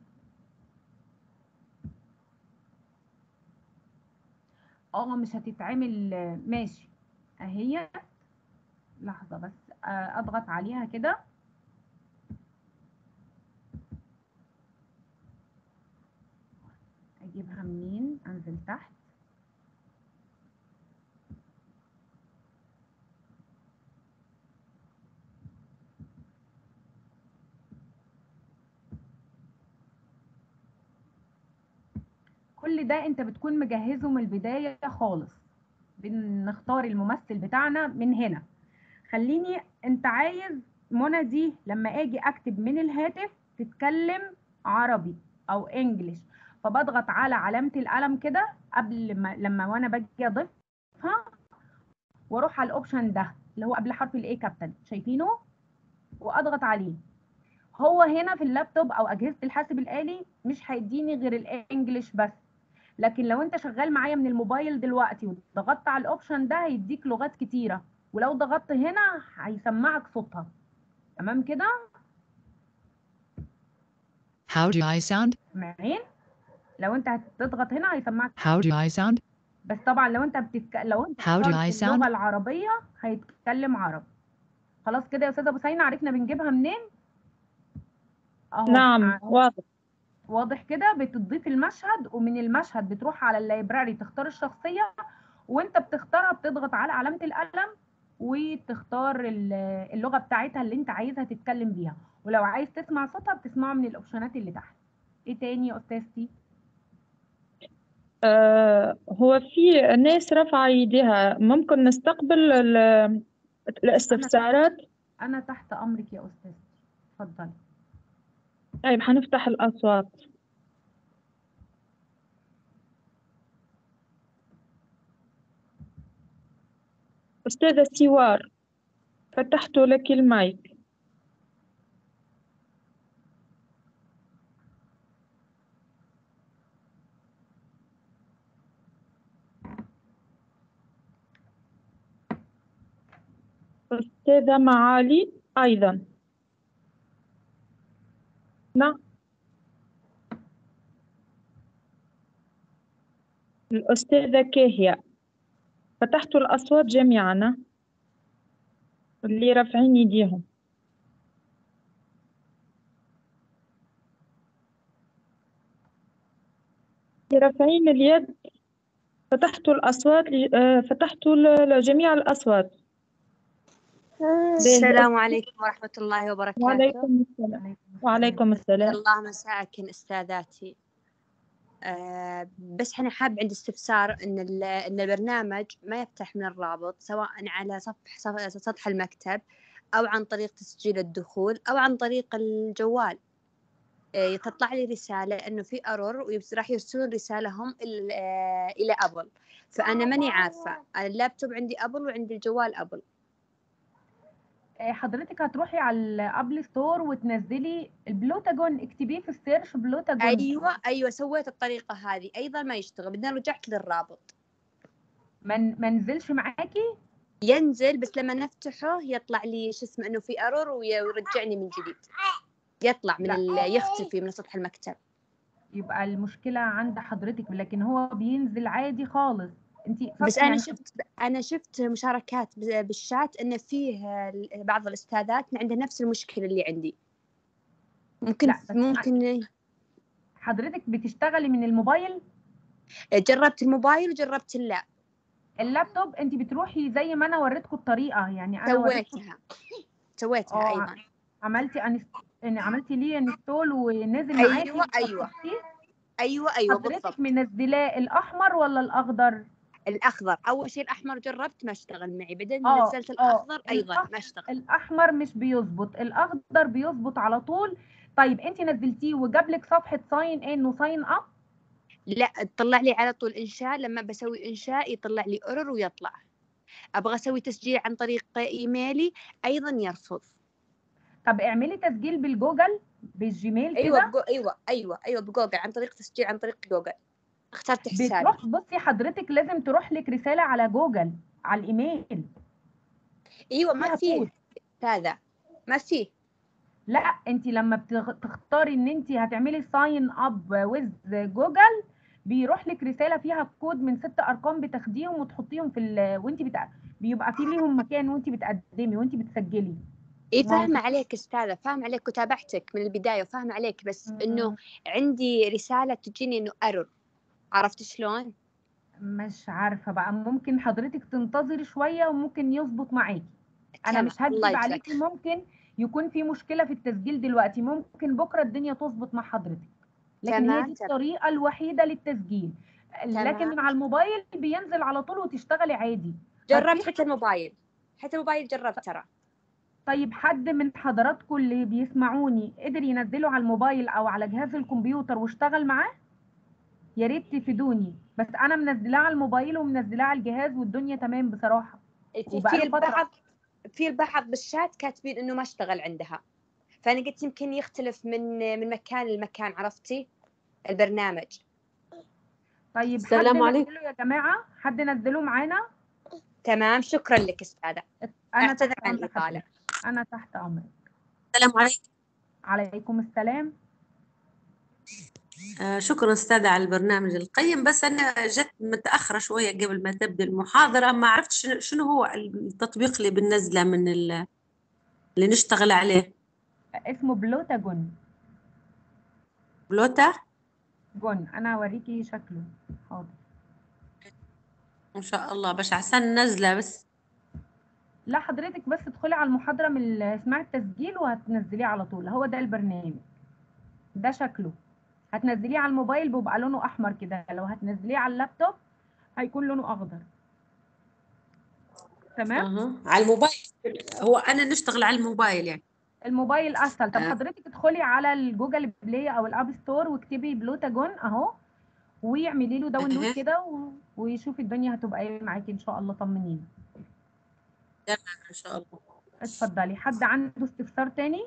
S7: اه مش هتتعمل، آه، ماشي اهي. لحظه بس، آه، اضغط عليها كده. اجيبها منين؟ انزل تحت. كل ده انت بتكون مجهزه من البدايه خالص. بنختار الممثل بتاعنا من هنا. خليني، انت عايز منى دي لما اجي اكتب من الهاتف تتكلم عربي او انجليش، فبضغط على علامة القلم كده قبل ما لما وانا باجي اضيفها، واروح على الاوبشن ده اللي هو قبل حرف الاي كابيتال، شايفينه؟ واضغط عليه. هو هنا في اللابتوب او اجهزة الحاسب الآلي مش هيديني غير الانجليش بس، لكن لو انت شغال معايا من الموبايل دلوقتي وضغطت على الاوبشن ده هيديك لغات كتيرة، ولو ضغطت هنا هيسمعك صوتها. تمام كده؟
S9: How do I sound?
S7: سامعين؟ لو انت هتضغط هنا هيسمعك.
S9: How do I sound?
S7: بس طبعا لو انت بتتك... لو انت
S9: How do I
S7: اخترت
S9: sound?
S7: اللغة العربية هيتكلم عربي. خلاص كده يا استاذة بوسينة، عرفنا بنجيبها منين؟ اهو
S8: نعم
S7: ع-
S8: واضح.
S7: واضح كده. بتضيف المشهد ومن المشهد بتروح على اللايبراري تختار الشخصية، وانت بتختارها بتضغط على علامة القلم وتختار ال- اللغة بتاعتها اللي انت عايزها تتكلم بيها، ولو عايز تسمع صوتها بتسمعه من الاوبشنات اللي تحت. ايه تاني يا استاذتي؟
S8: آه هو في ناس رفع ايديها، ممكن نستقبل ال-
S7: انا
S8: الاستفسارات؟
S7: انا تحت امرك يا استاذتي، اتفضلي.
S8: طيب حنفتح الأصوات. أستاذة سوار، فتحت لك المايك. أستاذة معالي أيضا. نعم. الأستاذة كاهية، فتحت الأصوات جميعا اللي رافعين يديهم. اللي رافعين اليد فتحت الأصوات، فتحت لجميع الأصوات.
S10: السلام عليكم ورحمة الله وبركاته.
S8: وعليكم السلام. وعليكم السلام.
S10: الله مساكن أستاذاتي. آه بس أنا حاب عندي استفسار إن إن البرنامج ما يفتح من الرابط سواء على صفح سطح المكتب أو عن طريق تسجيل الدخول أو عن طريق الجوال. آه تطلع لي رسالة إنه في أرور وراح يرسلون رسالهم آه إلى أبل، فأنا ماني عارفة. اللابتوب عندي أبل وعندي الجوال أبل.
S7: حضرتك هتروحي على الابل ستور وتنزلي البلوتاجون، اكتبيه في السيرش بلوتاجون.
S10: ايوه ايوه سويت الطريقه هذه ايضا ما يشتغل، بدنا رجعت للرابط.
S7: ما ما نزلش معاكي؟
S10: ينزل بس لما نفتحه يطلع لي شو اسمه انه في ايرور ويرجعني من جديد، يطلع من ال... يختفي من سطح المكتب.
S7: يبقى المشكله عند حضرتك، لكن هو بينزل عادي خالص. انت
S10: بس انا يعني شفت انا شفت مشاركات بالشات ان فيه بعض الاستاذات عنده نفس المشكله اللي عندي. ممكن
S7: لا
S10: ممكن
S7: حضرتك بتشتغلي من الموبايل؟
S10: جربت الموبايل وجربت اللاب.
S7: اللابتوب انت بتروحي زي ما انا وريتكم الطريقه، يعني انا
S10: سويتها سويتها ايضا.
S7: عملتي أنست... عملتي ليه انستول ونزل
S10: أيوة
S7: معاكي؟
S10: ايوه ايوه ايوه ايوه
S7: حضرتك
S10: بالضبط.
S7: منزلاه الاحمر ولا الاخضر؟
S10: الاخضر. اول شيء الاحمر جربت ما اشتغل معي، بعدين
S7: آه
S10: نزلت الاخضر ايضا
S7: الأح...
S10: ما اشتغل.
S7: الاحمر مش بيظبط، الاخضر بيظبط على طول. طيب انت نزلتيه وجاب لك صفحه ساين ان وساين اب؟
S10: لا طلع لي على طول انشاء، لما بسوي انشاء يطلع لي ايرور ويطلع. ابغى اسوي تسجيل عن طريق ايميلي ايضا يرفض.
S7: طب اعملي تسجيل بالجوجل بالجيميل كده.
S10: ايوه بجو... ايوه ايوه ايوه بجوجل، عن طريق تسجيل عن طريق جوجل. اخترت حسابي.
S7: بتروح بصي حضرتك لازم تروح لك رساله على جوجل على الايميل.
S10: ايوه ما فيه هذا، ما فيه.
S7: لا انت لما بتختاري ان انت هتعملي ساين اب ويز جوجل بيروح لك رساله فيها كود من ست ارقام بتاخديهم وتحطيهم في ال... وانت بتع... بيبقى في ليهم مكان وانت بتقدمي وانت بتسجلي.
S10: ايه فاهمه عليك استاذه، فاهمه عليك وتابعتك من البدايه وفاهمه عليك، بس انه عندي رساله تجيني انه ايرور. عرفت شلون؟
S7: مش عارفه بقى، ممكن حضرتك تنتظري شويه وممكن يظبط معاكي. انا مش هكذب عليكي، ممكن يكون في مشكله في التسجيل دلوقتي، ممكن بكره الدنيا تظبط مع حضرتك، لكن هي دي الطريقه الوحيده للتسجيل. تمام. لكن مع الموبايل بينزل على طول وتشتغلي عادي.
S10: جربت حتى الموبايل، حتى الموبايل جربت ترى.
S7: طيب حد من حضراتكم اللي بيسمعوني قدر ينزله على الموبايل او على جهاز الكمبيوتر واشتغل معاه؟ يا ريت تفيدوني، بس انا منزلاه على الموبايل ومنزلاه على الجهاز والدنيا تمام بصراحه.
S10: في البعض في البعض بالشات كاتبين انه ما اشتغل عندها، فانا قلت يمكن يختلف من من مكان لمكان. عرفتي البرنامج؟
S7: طيب السلام عليكم يا جماعه، حد نزله معانا؟
S10: تمام شكرا لك استاذه.
S7: انا تحت امرك. انا تحت امرك.
S11: السلام عليكم.
S7: عليكم السلام.
S11: آه شكرا استاذة على البرنامج القيم، بس أنا جت متأخرة شوية قبل ما تبدأ المحاضرة، ما عرفتش شنو هو التطبيق اللي بننزله من اللي نشتغل عليه.
S7: اسمه بلوتاجون.
S11: بلوتا
S7: جون، أنا أوريكي شكله. حاضر
S11: إن شاء الله، باش عشان ننزله بس.
S7: لا حضرتك بس ادخلي على المحاضرة من اسمعي التسجيل وهتنزليه على طول، هو ده البرنامج، ده شكله. هتنزليه على الموبايل بيبقى لونه احمر كده، لو هتنزليه على اللابتوب هيكون لونه اخضر. تمام.
S11: أه. على الموبايل هو انا نشتغل على الموبايل يعني.
S7: الموبايل اسهل. طب أه. حضرتك ادخلي على الجوجل بلاي او الاب ستور واكتبي بلوتاجون اهو، واعملي له داونلود أه. كده و... وشوفي الدنيا هتبقى ايه معاكي ان شاء الله. طمنيني.
S11: تمام ان شاء الله.
S7: اتفضلي. حد عنده استفسار تاني؟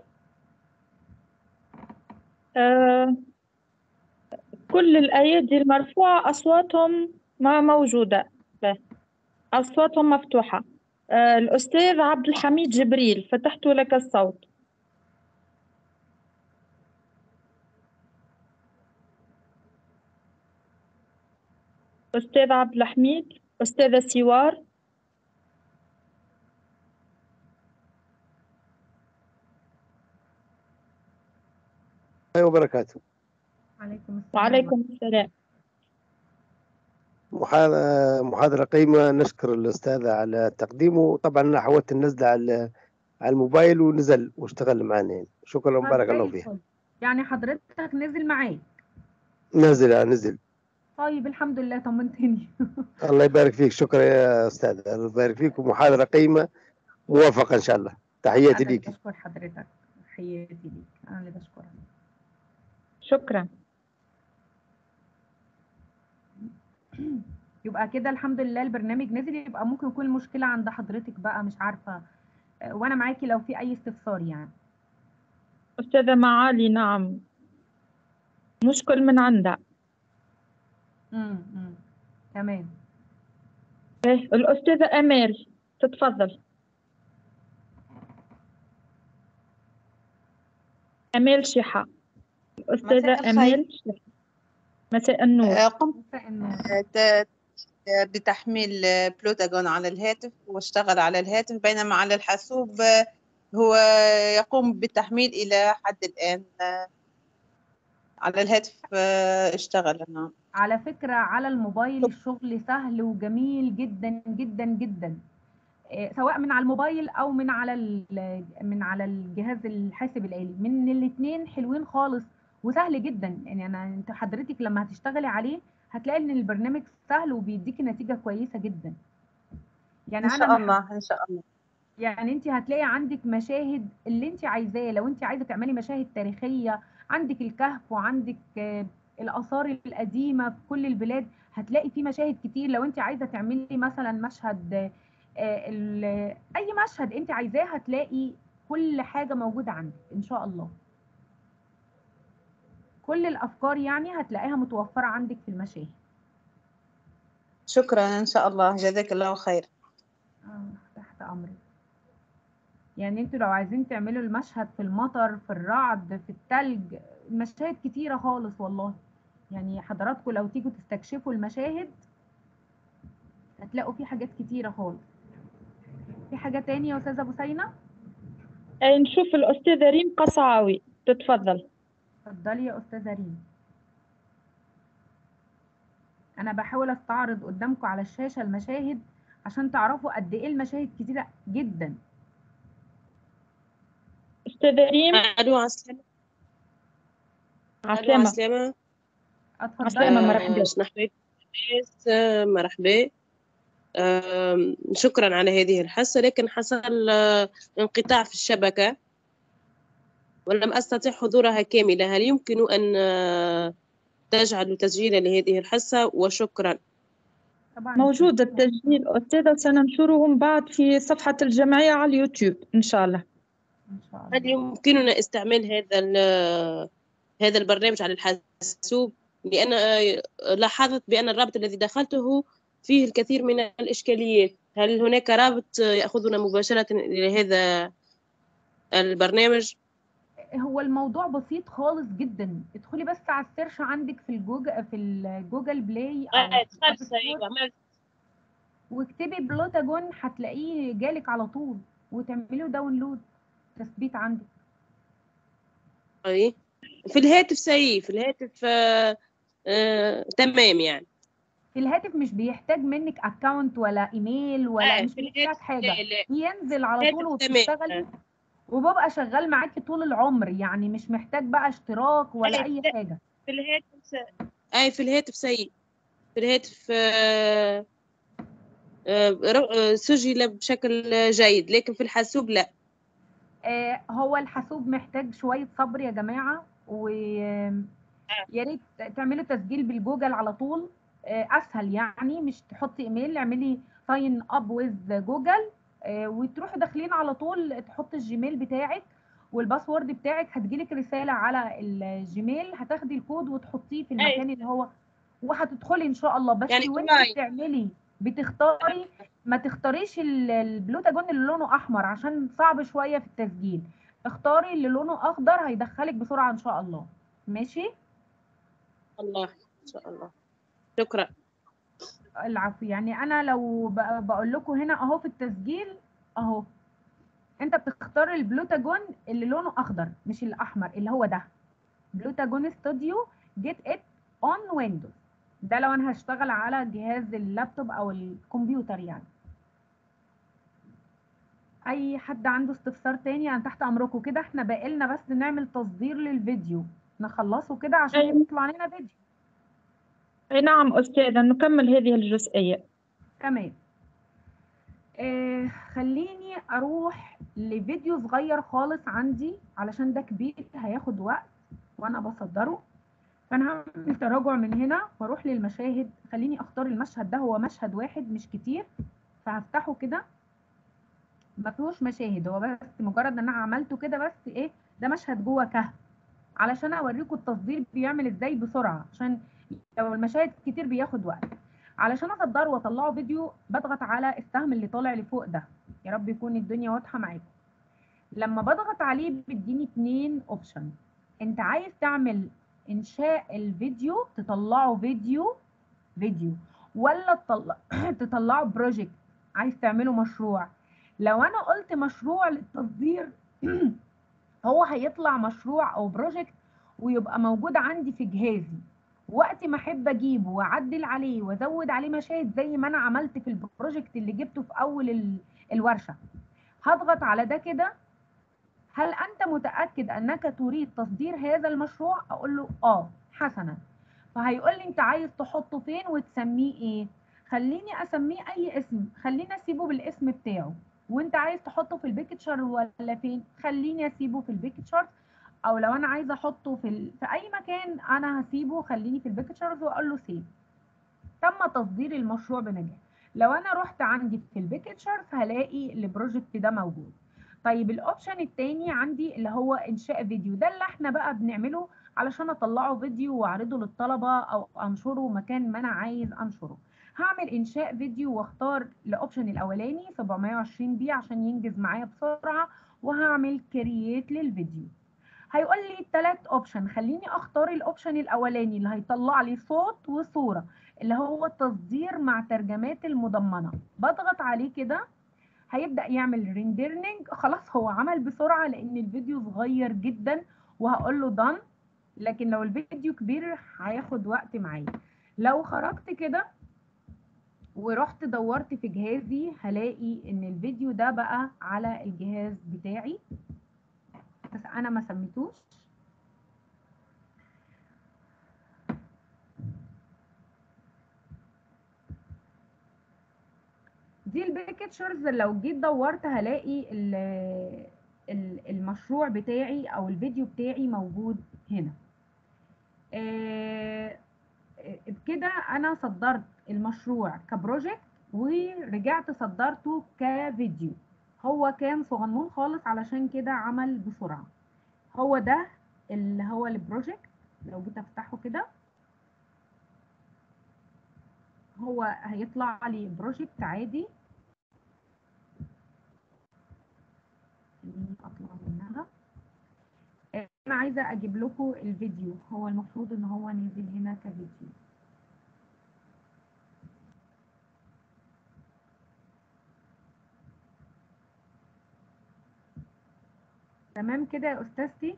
S8: أه كل الأيادي المرفوعة أصواتهم ما موجودة، أصواتهم مفتوحة. أه الأستاذ عبد الحميد جبريل، فتحت لك الصوت. أستاذ عبد الحميد. أستاذة سوار.
S12: الله وبركاته.
S7: عليكم السلام.
S8: وعليكم السلام.
S12: محاضرة محاضرة قيمة، نشكر الأستاذة على تقديمه. طبعا أنا حاولت ننزله على على الموبايل ونزل واشتغل معنا يعني. شكرا
S7: طب
S12: بارك
S7: زي
S12: الله فيها.
S7: الفل. يعني حضرتك نزل معاك؟
S12: نزل نزل.
S7: طيب الحمد لله، طمنتني.
S12: الله يبارك فيك، شكرا يا أستاذ، الله يبارك فيك، ومحاضرة قيمة موافقة إن شاء الله. تحياتي
S7: انا اللي
S12: ليك.
S7: بشكر حضرتك، تحياتي ليك، انا اللي بشكرك.
S8: شكرا.
S7: يبقى كده الحمد لله البرنامج نزل. يبقى ممكن يكون المشكلة عند حضرتك بقى، مش عارفة. آه، وانا معاكي لو في اي استفسار يعني.
S8: أستاذة معالي، نعم، مشكل من عندها.
S7: امم امم تمام.
S8: إيه، الأستاذة أمال تتفضل. أمال شحة. الأستاذة
S13: مساء الخير.
S8: أمال شحة. مساء النور.
S13: آه، قمت
S7: مساء النور.
S13: آه، ت- بتحميل آه، بلوتاغون على الهاتف واشتغل على الهاتف، بينما على الحاسوب آه، هو يقوم بالتحميل إلى حد الآن. آه، على الهاتف آه، اشتغل. نعم.
S7: على فكرة على الموبايل الشغل سهل وجميل جدا جدا جدا. آه، سواء من على الموبايل او من على ال- من على الجهاز الحاسب الآلي، من الاثنين حلوين خالص وسهل جدا. يعني انا انت حضرتك لما هتشتغلي عليه هتلاقي ان البرنامج سهل وبيديكي نتيجة كويسة جدا. يعني
S13: إن
S7: انا
S13: شاء
S7: ما حب...
S13: الله إن شاء الله.
S7: يعني انت هتلاقي عندك مشاهد اللي انت عايزاه. لو انت عايزه تعملي مشاهد تاريخيه، عندك الكهف وعندك آه، الاثار القديمه في كل البلاد، هتلاقي في مشاهد كتير. لو انت عايزه تعملي مثلا مشهد آه، ال- اي مشهد انت عايزاه هتلاقي كل حاجه موجوده عندك ان شاء الله. كل الافكار يعني هتلاقيها متوفره عندك في المشاهد.
S13: شكرا إن شاء الله، جزاك الله خير.
S7: آه، تحت امرك. يعني انتوا لو عايزين تعملوا المشهد في المطر، في الرعد، في التلج، مشاهد كتيرة خالص والله. يعني حضراتكم لو تيجوا تستكشفوا المشاهد هتلاقوا في حاجات كتيرة خالص. في حاجة تانية يا أستاذة بوسينة؟
S8: أي نشوف الأستاذة ريم قصعاوي تتفضل.
S7: اتفضلي يا أستاذة ريم. أنا بحاول أستعرض قدامكم على الشاشة المشاهد عشان تعرفوا قد إيه المشاهد كتيرة جدا.
S8: أستاذة ريم.
S11: الو عسلامة. الو
S8: عسلامة.
S11: عسلامة.
S7: اتفضلي.
S8: عسلامة، مرحبا.
S11: مرحبا. مرحبا. آم، شكرا على هذه الحصة، لكن حصل آه، انقطاع في الشبكة ولم أستطع حضورها كاملة. هل يمكن أن آه، تجعلوا تسجيلا لهذه الحصة؟ وشكرا.
S7: طبعا
S8: موجود التسجيل أستاذة، سننشرهم بعد في صفحة الجمعية على اليوتيوب إن شاء الله.
S7: إن شاء
S11: هل
S7: الله.
S11: يمكننا استعمال هذا ال- هذا البرنامج على الحاسوب؟ لأن آه، لاحظت بأن الرابط الذي دخلته فيه الكثير من الإشكاليات. هل هناك رابط آه، يأخذنا مباشرة إلى هذا البرنامج؟
S7: هو الموضوع بسيط خالص جدا. ادخلي بس على السيرش عندك في الجوجل في الجوجل بلاي او
S11: آه،
S7: في الاب
S11: دخلت
S7: ستور،
S11: أيوة، عملت.
S7: واكتبي بلوتاجون هتلاقيه جالك على طول، وتعمليه داونلود تثبيت عندك.
S11: أي في الهاتف سيء، في الهاتف آه آه تمام يعني.
S7: في الهاتف مش بيحتاج منك اكونت ولا ايميل ولا
S11: آه
S7: مش
S11: في
S7: محتاج
S11: الهاتف
S7: حاجه،
S11: لا لا،
S7: ينزل على طول
S11: الهاتف تمام.
S7: وبتشتغلي، وببقى شغال معاكي طول العمر. يعني مش محتاج بقى اشتراك ولا
S11: آه
S7: اي
S11: لا،
S7: حاجه.
S11: في الهاتف س... أي في الهاتف سيء. في الهاتف آه آه ر- آه، سجل بشكل جيد، لكن في الحاسوب لا.
S7: آه هو الحاسوب محتاج شويه صبر يا جماعه، ويا ريت تعملي تسجيل بالجوجل على طول. آه اسهل يعني، مش تحطي ايميل، اعملي ساين اب ويز جوجل وتروحي داخلين على طول، تحطي الجيميل بتاعك والباسورد بتاعك، هتجيلك رساله على الجيميل، هتاخدي الكود وتحطيه في
S11: أي
S7: المكان اللي هو، وهتدخلي ان شاء الله. بس
S11: يعني
S7: وانت
S11: أونلاين.
S7: بتعملي بتختاري، ما تختاريش ال- البلوتاجون اللي لونه احمر عشان صعب شويه في التسجيل. اختاري اللي لونه اخضر هيدخلك بسرعه ان شاء الله. ماشي.
S11: الله إن شاء الله. شكرا.
S7: العفو. يعني انا لو ب- بقول لكم هنا اهو في التسجيل اهو، انت بتختار البلوتاجون اللي لونه اخضر مش الاحمر اللي هو ده، بلوتاجون ستوديو جيت ات اون ويندوز. ده لو انا هشتغل على جهاز اللابتوب او الكمبيوتر يعني. اي حد عنده استفسار تاني انا تحت امركم كده. احنا باقي بس نعمل تصدير للفيديو نخلصه كده عشان
S8: أي
S7: يطلع لنا فيديو.
S8: أي نعم أستاذة، نكمل هذه الجزئية.
S7: تمام. آه خليني اروح لفيديو صغير خالص عندي علشان ده كبير هياخد وقت وانا بصدره. فانا هعمل تراجع من هنا واروح للمشاهد. خليني اختار المشهد ده، هو مشهد واحد مش كتير، فهفتحه كده. ما فيهوش مشاهد، هو بس مجرد ان انا عملته كده بس ايه، ده مشهد جوه كهف علشان اوريكم التصدير بيعمل ازاي بسرعه، عشان لو المشاهد كتير بياخد وقت. علشان اصدره واطلعه فيديو بضغط على السهم اللي طالع لفوق ده. يا رب يكون الدنيا واضحه معاكم. لما بضغط عليه بيديني اتنين اوبشن. انت عايز تعمل انشاء الفيديو تطلعه فيديو فيديو ولا تطلع تطلعه بروجكت، عايز تعمله مشروع. لو انا قلت مشروع للتصدير هو هيطلع مشروع او بروجكت ويبقى موجود عندي في جهازي، وقت ما احب اجيبه واعدل عليه وازود عليه مشاهد زي ما انا عملت في البروجكت اللي جبته في اول ال- الورشه. هضغط على ده كده. هل انت متاكد انك تريد تصدير هذا المشروع؟ اقول له اه حسنا. فهيقول لي انت عايز تحطه فين وتسميه ايه. خليني اسميه اي اسم، خليني اسيبه بالاسم بتاعه. وانت عايز تحطه في البيكتشر ولا فين؟ خليني اسيبه في البيكتشر. او لو انا عايزه احطه في ال... في اي مكان انا هسيبه، خليني في البيكتشرز واقول له سيف. تم تصدير المشروع بنجاح. لو انا رحت عندي في البيكتشرز هلاقي البروجكت ده موجود. طيب الاوبشن التاني عندي اللي هو انشاء فيديو، ده اللي احنا بقى بنعمله علشان اطلعه فيديو واعرضه للطلبه او انشره مكان ما انا عايز انشره. هعمل انشاء فيديو واختار الاوبشن الاولاني سبعمية وعشرين بي عشان ينجز معايا بسرعه، وهعمل كرييت للفيديو. هيقول لي ثلاث اوبشن، خليني اختار الاوبشن الاولاني اللي هيطلع لي صوت وصوره اللي هو التصدير مع ترجمات المضمنه. بضغط عليه كده هيبدأ يعمل ريندرنج. خلاص هو عمل بسرعة لأن الفيديو صغير جدا، وهقول له دان. لكن لو الفيديو كبير هياخد وقت معايا. لو خرجت كده ورحت دورت في جهازي هلاقي ان الفيديو ده بقى على الجهاز بتاعي، بس انا ما سميتوش. دي البيكتشرز. لو جيت دورت هلاقي المشروع بتاعي او الفيديو بتاعي موجود هنا. آه بكده انا صدرت المشروع كبروجكت ورجعت صدرته كفيديو. هو كان صغنون خالص علشان كده عمل بسرعة. هو ده اللي هو البروجكت. لو جيت افتحه كده هو هيطلع لي بروجكت عادي. خليني اطلع منها. انا عايزه اجيب لكم الفيديو، هو المفروض ان هو نزل هنا كفيديو. تمام كده يا استاذتي؟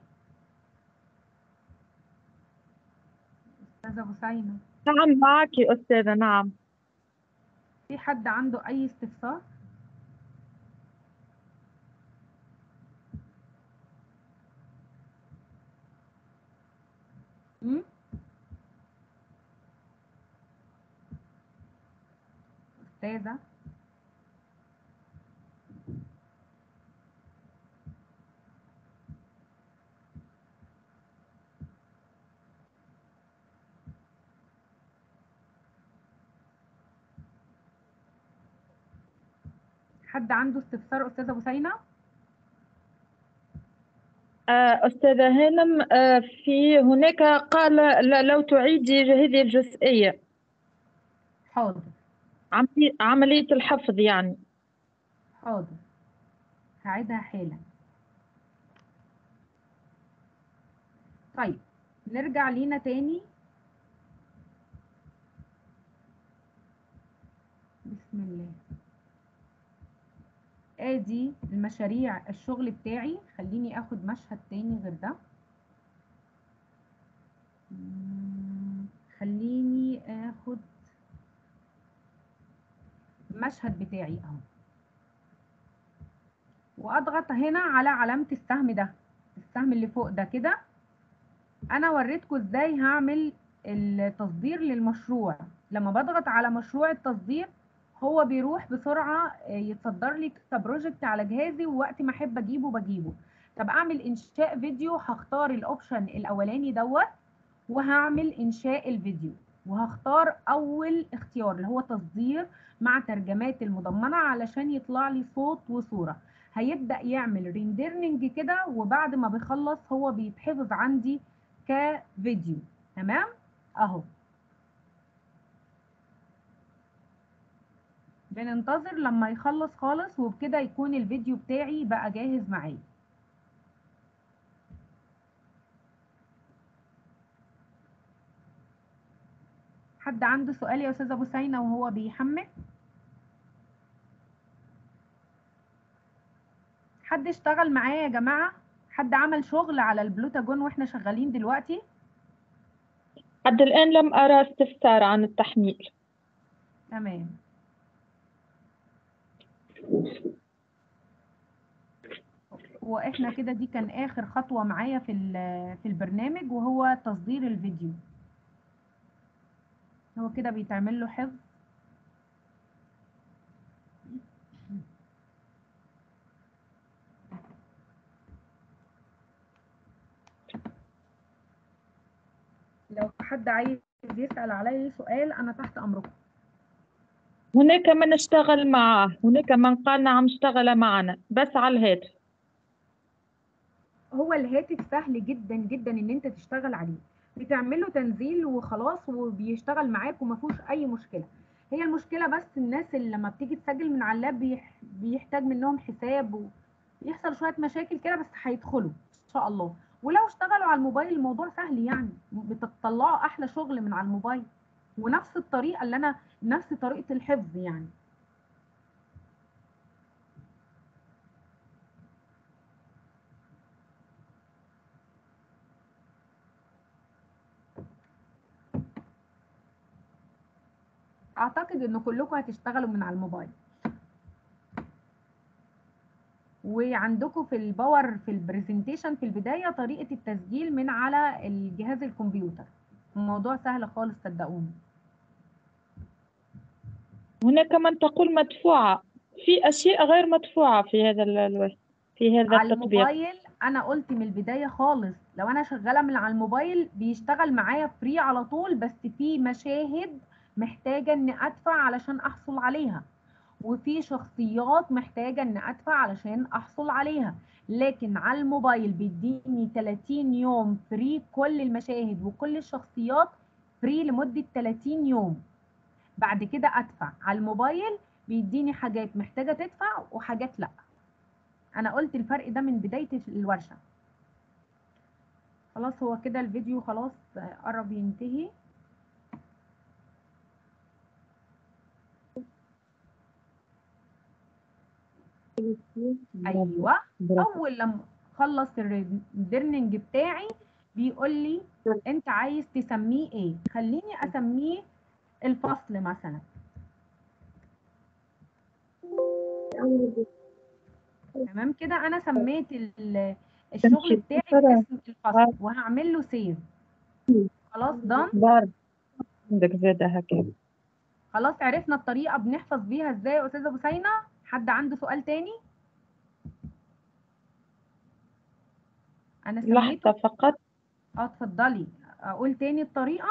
S7: استاذه بوسينه.
S8: نعم معك يا أستاذة. نعم.
S7: في حد عنده اي استفسار؟ امم استاذه حد عنده استفسار؟ استاذه بوسينه.
S8: أستاذة هانم، في هناك قال لو تعيدي هذه الجزئية.
S7: حاضر.
S8: عملية الحفظ يعني.
S7: حاضر هعيدها حالا. طيب نرجع لينا تاني. بسم الله. ادي المشاريع الشغل بتاعي. خليني اخد مشهد تاني غير ده. خليني المشهد بتاعي اهو، واضغط هنا على علامة السهم ده، السهم اللي فوق ده كده. انا وريتكم ازاي هعمل التصدير للمشروع. لما بضغط على مشروع التصدير هو بيروح بسرعة يتصدر لي كبروجكت على جهازي، ووقت ما احب اجيبه بجيبه. طب اعمل انشاء فيديو، هختار الاوبشن الاولاني دوت وهعمل انشاء الفيديو، وهختار اول اختيار اللي هو تصدير مع ترجمات المضمنة علشان يطلع لي صوت وصورة. هيبدأ يعمل ريندرنج كده، وبعد ما بيخلص هو بيتحفظ عندي كفيديو. تمام اهو. بننتظر لما يخلص خالص، وبكده يكون الفيديو بتاعي بقى جاهز معايا. حد عنده سؤال يا استاذه بوسينه وهو بيحمل؟ حد اشتغل معايا يا جماعه؟ حد عمل شغل على البلوتاجون واحنا شغالين دلوقتي؟
S8: حد الآن لم أرى استفسار عن التحميل.
S7: تمام. واحنا كده دي كان اخر خطوه معايا في في البرنامج، وهو تصدير الفيديو. هو كده بيتعمل له حفظ. لو حد عايز يسأل علي سؤال انا تحت امركم.
S8: هناك من اشتغل معه، هناك من قال نعم اشتغل معنا بس على الهاتف.
S7: هو الهاتف سهل جدا جدا ان انت تشتغل عليه، بتعمله تنزيل وخلاص وبيشتغل معاك وما فيهوش اي مشكله. هي المشكله بس الناس اللي لما بتيجي تسجل من على اللاب بيح... بيحتاج منهم حساب ويحصل شويه مشاكل كده، بس هيدخلوا ان شاء الله. ولو اشتغلوا على الموبايل الموضوع سهل، يعني بتطلعوا احلى شغل من على الموبايل، ونفس الطريقه اللي انا نفس طريقه الحفظ يعني. اعتقد ان كلكم هتشتغلوا من على الموبايل، وعندكم في الباور في البرزنتيشن في البدايه طريقه التسجيل من على الجهاز الكمبيوتر. الموضوع سهل خالص صدقوني.
S8: هناك من تقول مدفوعه، في اشياء غير مدفوعه في هذا ال... في هذا
S7: على
S8: التطبيق.
S7: الموبايل انا قلت من البدايه خالص لو انا شغاله من على الموبايل بيشتغل معايا فري على طول، بس في مشاهد محتاجه ان ادفع علشان احصل عليها، وفي شخصيات محتاجة ان ادفع علشان احصل عليها. لكن على الموبايل بيديني ثلاثين يوم فري، كل المشاهد وكل الشخصيات فري لمدة ثلاثين يوم، بعد كده ادفع. على الموبايل بيديني حاجات محتاجة تدفع وحاجات لا. انا قلت الفرق ده من بداية الورشة. خلاص هو كده الفيديو خلاص قرب ينتهي. ايوه، اول لما اخلص الريندرنج بتاعي بيقول لي انت عايز تسميه ايه. خليني اسميه الفصل مثلا. تمام كده انا سميت الشغل بتاعي باسم الفصل وهعمل له سيف. خلاص دان.
S8: عندك زيادة هكذا.
S7: خلاص عرفنا الطريقه بنحفظ بيها ازاي يا استاذه بوسينه. حد عنده سؤال تاني؟ انا سميته
S8: لحظة فقط.
S7: اه اتفضلي. اقول تاني الطريقه؟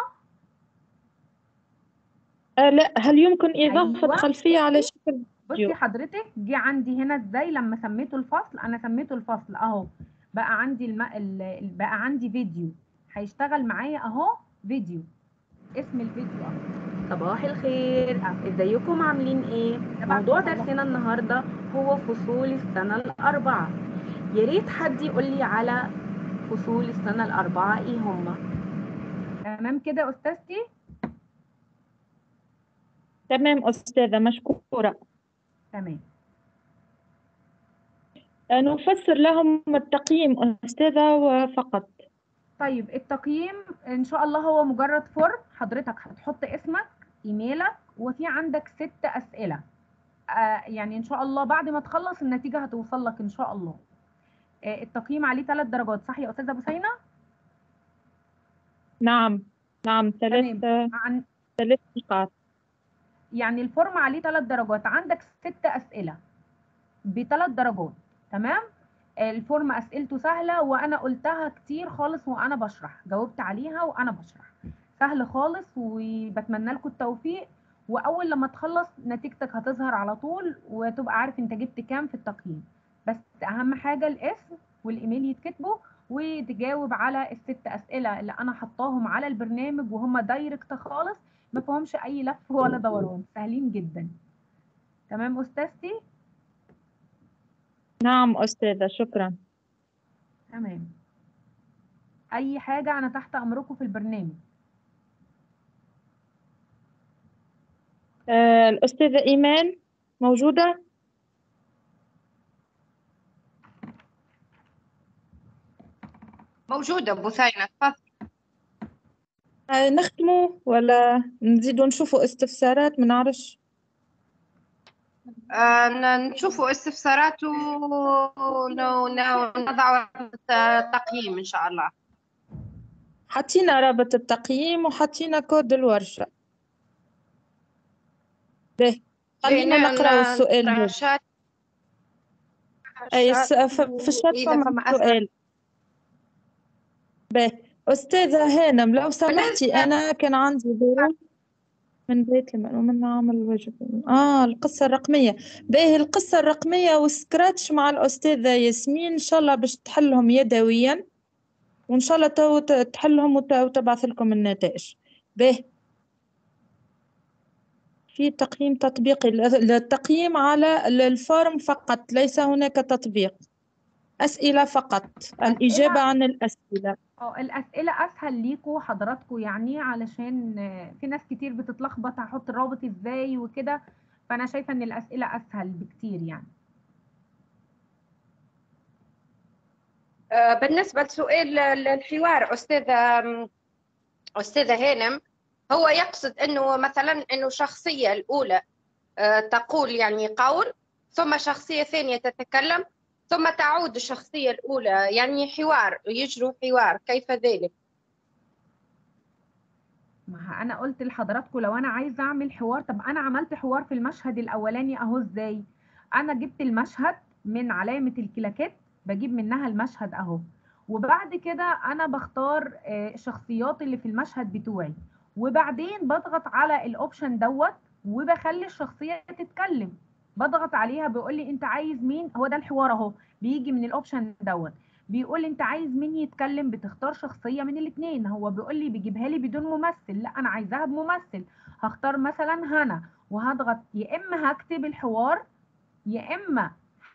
S8: آه لا، هل يمكن اضافه
S7: أيوة.
S8: خلفيه على شكل فيديو؟
S7: بصي حضرتك جه عندي هنا ازاي لما سميته الفصل. انا سميته الفصل اهو، بقى عندي الم... ال... بقى عندي فيديو هيشتغل معايا اهو. فيديو، اسم الفيديو اهو. صباح الخير، ازيكم عاملين ايه؟ موضوع درسنا النهارده هو فصول السنه الاربعه. يا ريت حد يقول لي على فصول السنه الاربعه ايه هما. تمام كده استاذتي؟
S8: تمام أستاذة، مشكورة.
S7: تمام.
S8: نفسر لهم التقييم أستاذة فقط.
S7: طيب التقييم إن شاء الله هو مجرد فورم، حضرتك هتحط اسمك، إيميلك، وفي عندك ست أسئلة. آه، يعني ان شاء الله بعد ما تخلص النتيجه هتوصل لك ان شاء الله. آه، التقييم عليه ثلاث درجات، صح يا استاذه بثينه؟
S8: نعم نعم، ثلاث
S7: تمام. عن
S8: ثلاث نقاط.
S7: يعني الفورم عليه ثلاث درجات، عندك ست اسئله بثلاث درجات. تمام. الفورم اسئلته سهله، وانا قلتها كتير خالص وانا بشرح، جاوبت عليها وانا بشرح، سهل خالص، وبتمنى لكم التوفيق. واول لما تخلص نتيجتك هتظهر على طول، وتبقى عارف انت جبت كام في التقييم. بس اهم حاجه الاسم والايميل يتكتبوا، وتجاوب على الست اسئله اللي انا حطاهم على البرنامج، وهم دايركت خالص، ما فيهمش اي لف ولا دوران، سهلين جدا. تمام استاذتي؟
S8: نعم أستاذة، شكرا.
S7: تمام. اي حاجه انا تحت امركم في البرنامج.
S8: آه، الأستاذة إيمان موجودة؟
S6: موجودة بثينة، تفضل.
S8: آه، نختموا ولا نزيدوا نشوفوا استفسارات؟ ما نعرفش.
S6: آه، ن- نشوفوا استفسارات ونضع التقييم إن شاء الله.
S8: حطينا رابط التقييم وحطينا كود الورشة. به خلينا
S6: لأن
S8: نقرأ السؤال هذا.
S6: الشات
S8: أي الس- ف- في الشات
S6: إذا
S8: فما
S6: فما أسئلة.
S8: سؤال. به أستاذة هانم لو سمحتي، أنا كان عندي ظروف من بيت المأمون نعمل الواجب. آه القصة الرقمية. باهي القصة الرقمية والسكراتش مع الأستاذة ياسمين إن شاء الله باش تحلهم يدويا، وإن شاء الله تو ت- تحلهم وت- وتبعث لكم النتائج. باهي في تقييم تطبيقي، ال- التقييم على ال- الفورم فقط، ليس هناك تطبيق، أسئلة فقط، الإجابة عن الأسئلة.
S7: اه الأسئلة أسهل ليكوا حضراتكوا، يعني علشان آه، في ناس كتير بتتلخبط هحط الرابط ازاي وكده، فأنا شايفة إن الأسئلة أسهل بكتير يعني.
S6: آه، بالنسبة لسؤال ال- الحوار أستاذة أستاذة هانم، هو يقصد أنه مثلا أنه الشخصية الأولى آه، تقول يعني قول، ثم شخصية ثانية تتكلم، ثم تعود الشخصية الأولى، يعني حوار، يجروا حوار، كيف ذلك؟
S7: ما أنا قلت لحضراتكوا لو أنا عايزة أعمل حوار، طب أنا عملت حوار في المشهد الأولاني أهو ازاي؟ أنا جبت المشهد من علامة الكلاكيت، بجيب منها المشهد أهو، وبعد كده أنا بختار آه، الشخصيات اللي في المشهد بتوعي، وبعدين بضغط على الأوبشن دوت وبخلي الشخصية تتكلم، بضغط عليها بيقول لي أنت عايز مين، هو ده الحوار أهو، بيجي من الأوبشن دوت، بيقول لي انت عايز مين يتكلم، بتختار شخصيه من الاثنين، هو بيقول لي بيجيبها لي بدون ممثل، لا انا عايزاها بممثل، هختار مثلا هنا وهضغط، يا اما هكتب الحوار، يا اما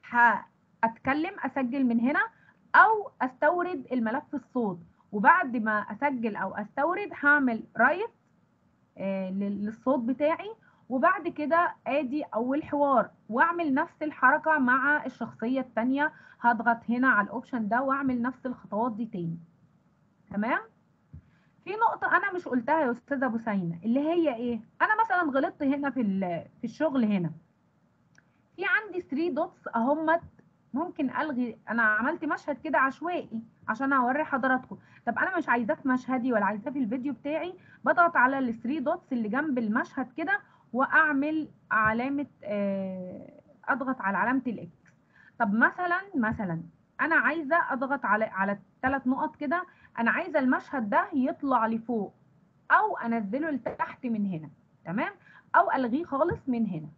S7: هاتكلم اسجل من هنا، او استورد الملف الصوت، وبعد ما اسجل او استورد هعمل رايت آه للصوت بتاعي، وبعد كده ادي اول حوار، واعمل نفس الحركه مع الشخصيه الثانيه، هضغط هنا على الاوبشن ده واعمل نفس الخطوات دي تاني. تمام. في نقطه انا مش قلتها يا استاذه بثينه، اللي هي ايه، انا مثلا غلطت هنا في في الشغل، هنا في عندي ثلاثة دوتس اهمت، ممكن الغي، انا عملت مشهد كده عشوائي عشان اوري حضراتكم، طب انا مش عايزاه في مشهدي ولا عايزاه في الفيديو بتاعي، بضغط على الثلاثة دوتس اللي جنب المشهد كده واعمل علامه آه، اضغط على علامه الاكس. طب مثلا مثلا انا عايزه اضغط على على الثلاث نقط كده، انا عايزه المشهد ده يطلع لفوق او انزله لتحت من هنا، تمام، او الغيه خالص من هنا،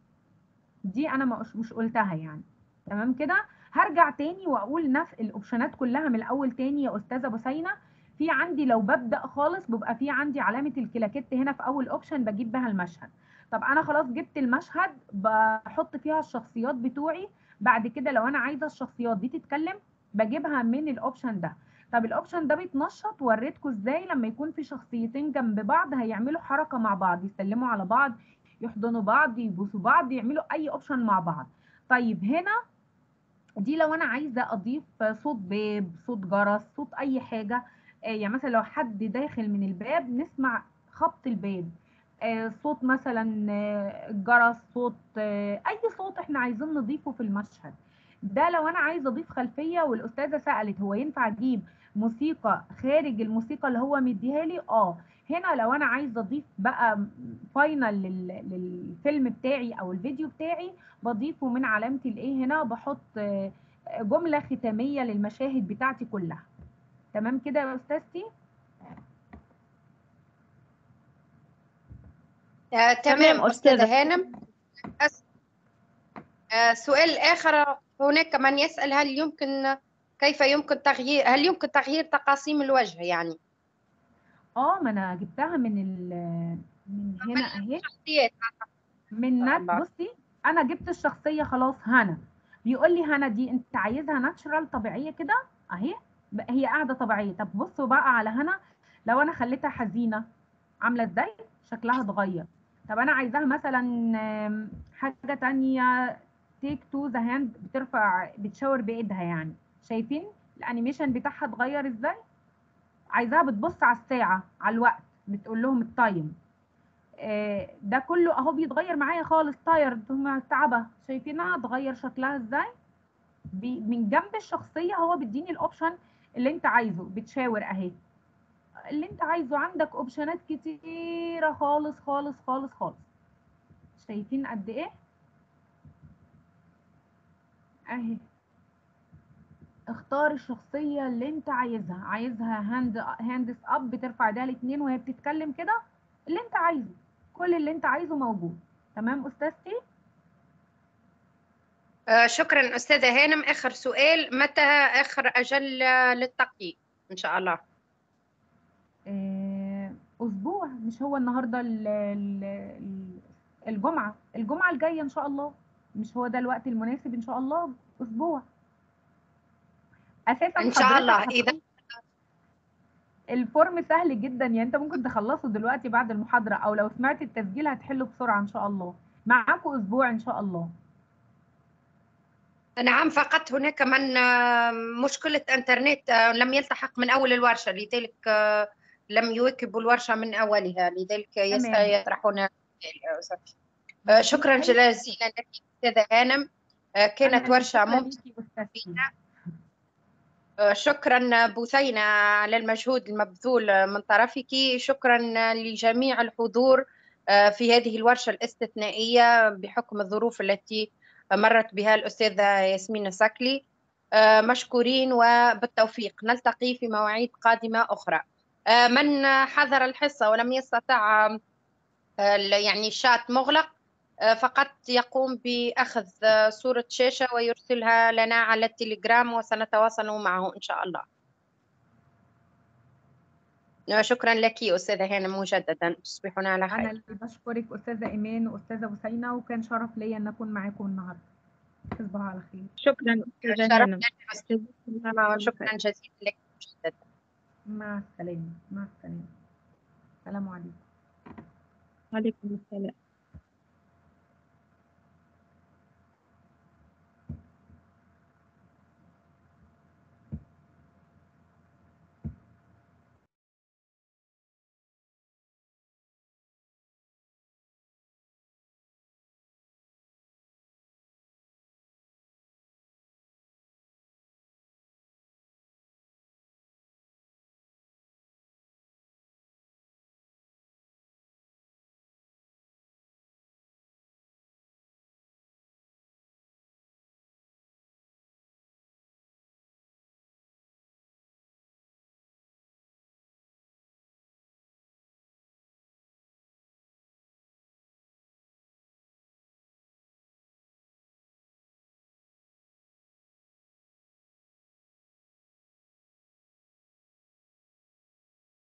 S7: دي انا مش مش قلتها يعني. تمام كده. هرجع تاني واقول نفس الاوبشنات كلها من الاول تاني يا استاذه بثينه. في عندي لو ببدا خالص بيبقى في عندي علامه الكلاكيت هنا في اول اوبشن بجيب بها المشهد، طب انا خلاص جبت المشهد بحط فيها الشخصيات بتوعي، بعد كده لو انا عايزه الشخصيات دي تتكلم بجيبها من الاوبشن ده. طب الاوبشن ده بيتنشط، وريتكم ازاي لما يكون في شخصيتين جنب بعض هيعملوا حركه مع بعض، يسلموا على بعض، يحضنوا بعض، يبوسوا بعض، يعملوا اي اوبشن مع بعض. طيب هنا دي لو انا عايزه اضيف صوت باب، صوت جرس، صوت اي حاجه، يعني مثلا لو حد داخل من الباب نسمع خبط الباب، آه، صوت مثلا آه، الجرس، صوت آه، اي صوت احنا عايزين نضيفه في المشهد ده. لو انا عايزه اضيف خلفيه والاستاذه سالت هو ينفع اجيب موسيقى خارج الموسيقى اللي هو مديها لي، اه هنا لو انا عايزه اضيف بقى فاينل للفيلم بتاعي او الفيديو بتاعي بضيفه من علامه الايه، هنا بحط آه، جمله ختاميه للمشاهد بتاعتي كلها. تمام كده يا استاذتي؟
S6: آه،
S8: تمام
S6: تمام أستاذة
S8: أستاذة.
S6: هانم. أس- آه، سؤال آخر، هناك من يسأل هل يمكن كيف يمكن تغيير هل يمكن تغيير تقاسيم الوجه يعني
S7: اه ما انا جبتها من ال من هنا اهي،
S6: شخصيات
S7: من نات.
S6: الله.
S7: بصي انا جبت الشخصيه خلاص هنا، بيقول لي هنا دي انت عايزها ناتشرال طبيعيه كده اهي، ب- هي قاعده طبيعيه. طب بصوا بقى على هنا، لو انا خليتها حزينه عامله ازاي شكلها اتغير. طب انا عايزاها مثلا آم، حاجه تانية، تيك تو ذا هاند، بترفع بتشاور بايدها يعني، شايفين الانيميشن بتاعها اتغير ازاي؟ عايزاها بتبص على الساعه على الوقت، بتقول لهم التايم. آه، ده كله اهو بيتغير معايا خالص، تايرد متعبه، شايفينها اتغير شكلها ازاي؟ بي- من جنب الشخصيه هو بيديني الاوبشن اللي انت عايزه، بتشاور اهي اللي انت عايزه. عندك اوبشنات كتيره خالص خالص خالص خالص، شايفين قد ايه اهي. اختار الشخصيه اللي انت عايزها، عايزها هاند هاندس اب، بترفع ايديها الاتنين وهي بتتكلم كده، اللي انت عايزه، كل اللي انت عايزه موجود. تمام استاذتي؟
S6: آه، شكرا أستاذة هانم. آخر سؤال، متى آخر أجل للتقييم إن شاء الله؟
S7: آه، اسبوع، مش هو النهارده ال- ال- ال- الجمعه الجمعه الجايه ان شاء الله، مش هو ده الوقت المناسب ان شاء الله؟ اسبوع. اساسا
S6: إن شاء
S7: حضرتك
S6: الله. إذا
S7: هتخلص الفورم سهل جدا يعني، انت ممكن تخلصه دلوقتي بعد المحاضره، او لو سمعت التسجيل هتحله بسرعه ان شاء الله. معاكم اسبوع ان شاء الله.
S6: نعم، فقط هناك من آه، مشكلة إنترنت، آه، لم يلتحق من أول الورشة، لذلك آه، لم يواكبوا الورشة من أولها، لذلك يس-
S7: تمام.
S6: يطرحون آه،
S7: مفيش
S6: شكرا
S7: اي،
S6: جزيلا لك أستاذة هانم. آه، كانت
S7: انا اللي
S6: ورشة
S7: شكرا
S6: ممتعة.
S7: ليكي استاذتي.
S6: آه، شكرا بثينة على المجهود المبذول من طرفك. شكرا لجميع الحضور آه، في هذه الورشة الاستثنائية بحكم الظروف التي مرت بها الأستاذة ياسمين سكلي. آه، مشكورين وبالتوفيق، نلتقي في مواعيد قادمة أخرى. آه، من حضر الحصة ولم يستطع آه، يعني الشات مغلق، آه، فقط يقوم بأخذ آه، صورة شاشة ويرسلها لنا على التليجرام وسنتواصل معه إن شاء الله. آه، شكرا لك أستاذة هانم مجددا، تصبحون على
S7: انا
S6: خير.
S7: اللي بشكرك استاذه ايمان واستاذه بثينه، وكان شرف ليا ان اكون معاكم النهارده. تصبحوا على خير.
S8: شكرا أستاذة
S6: شرف
S8: هانم.
S6: لنا أستاذة، شكرا جزيلا لك مجددا.
S7: مع السلامه، مع السلامه، السلام عليكم.
S8: عليكم السلام.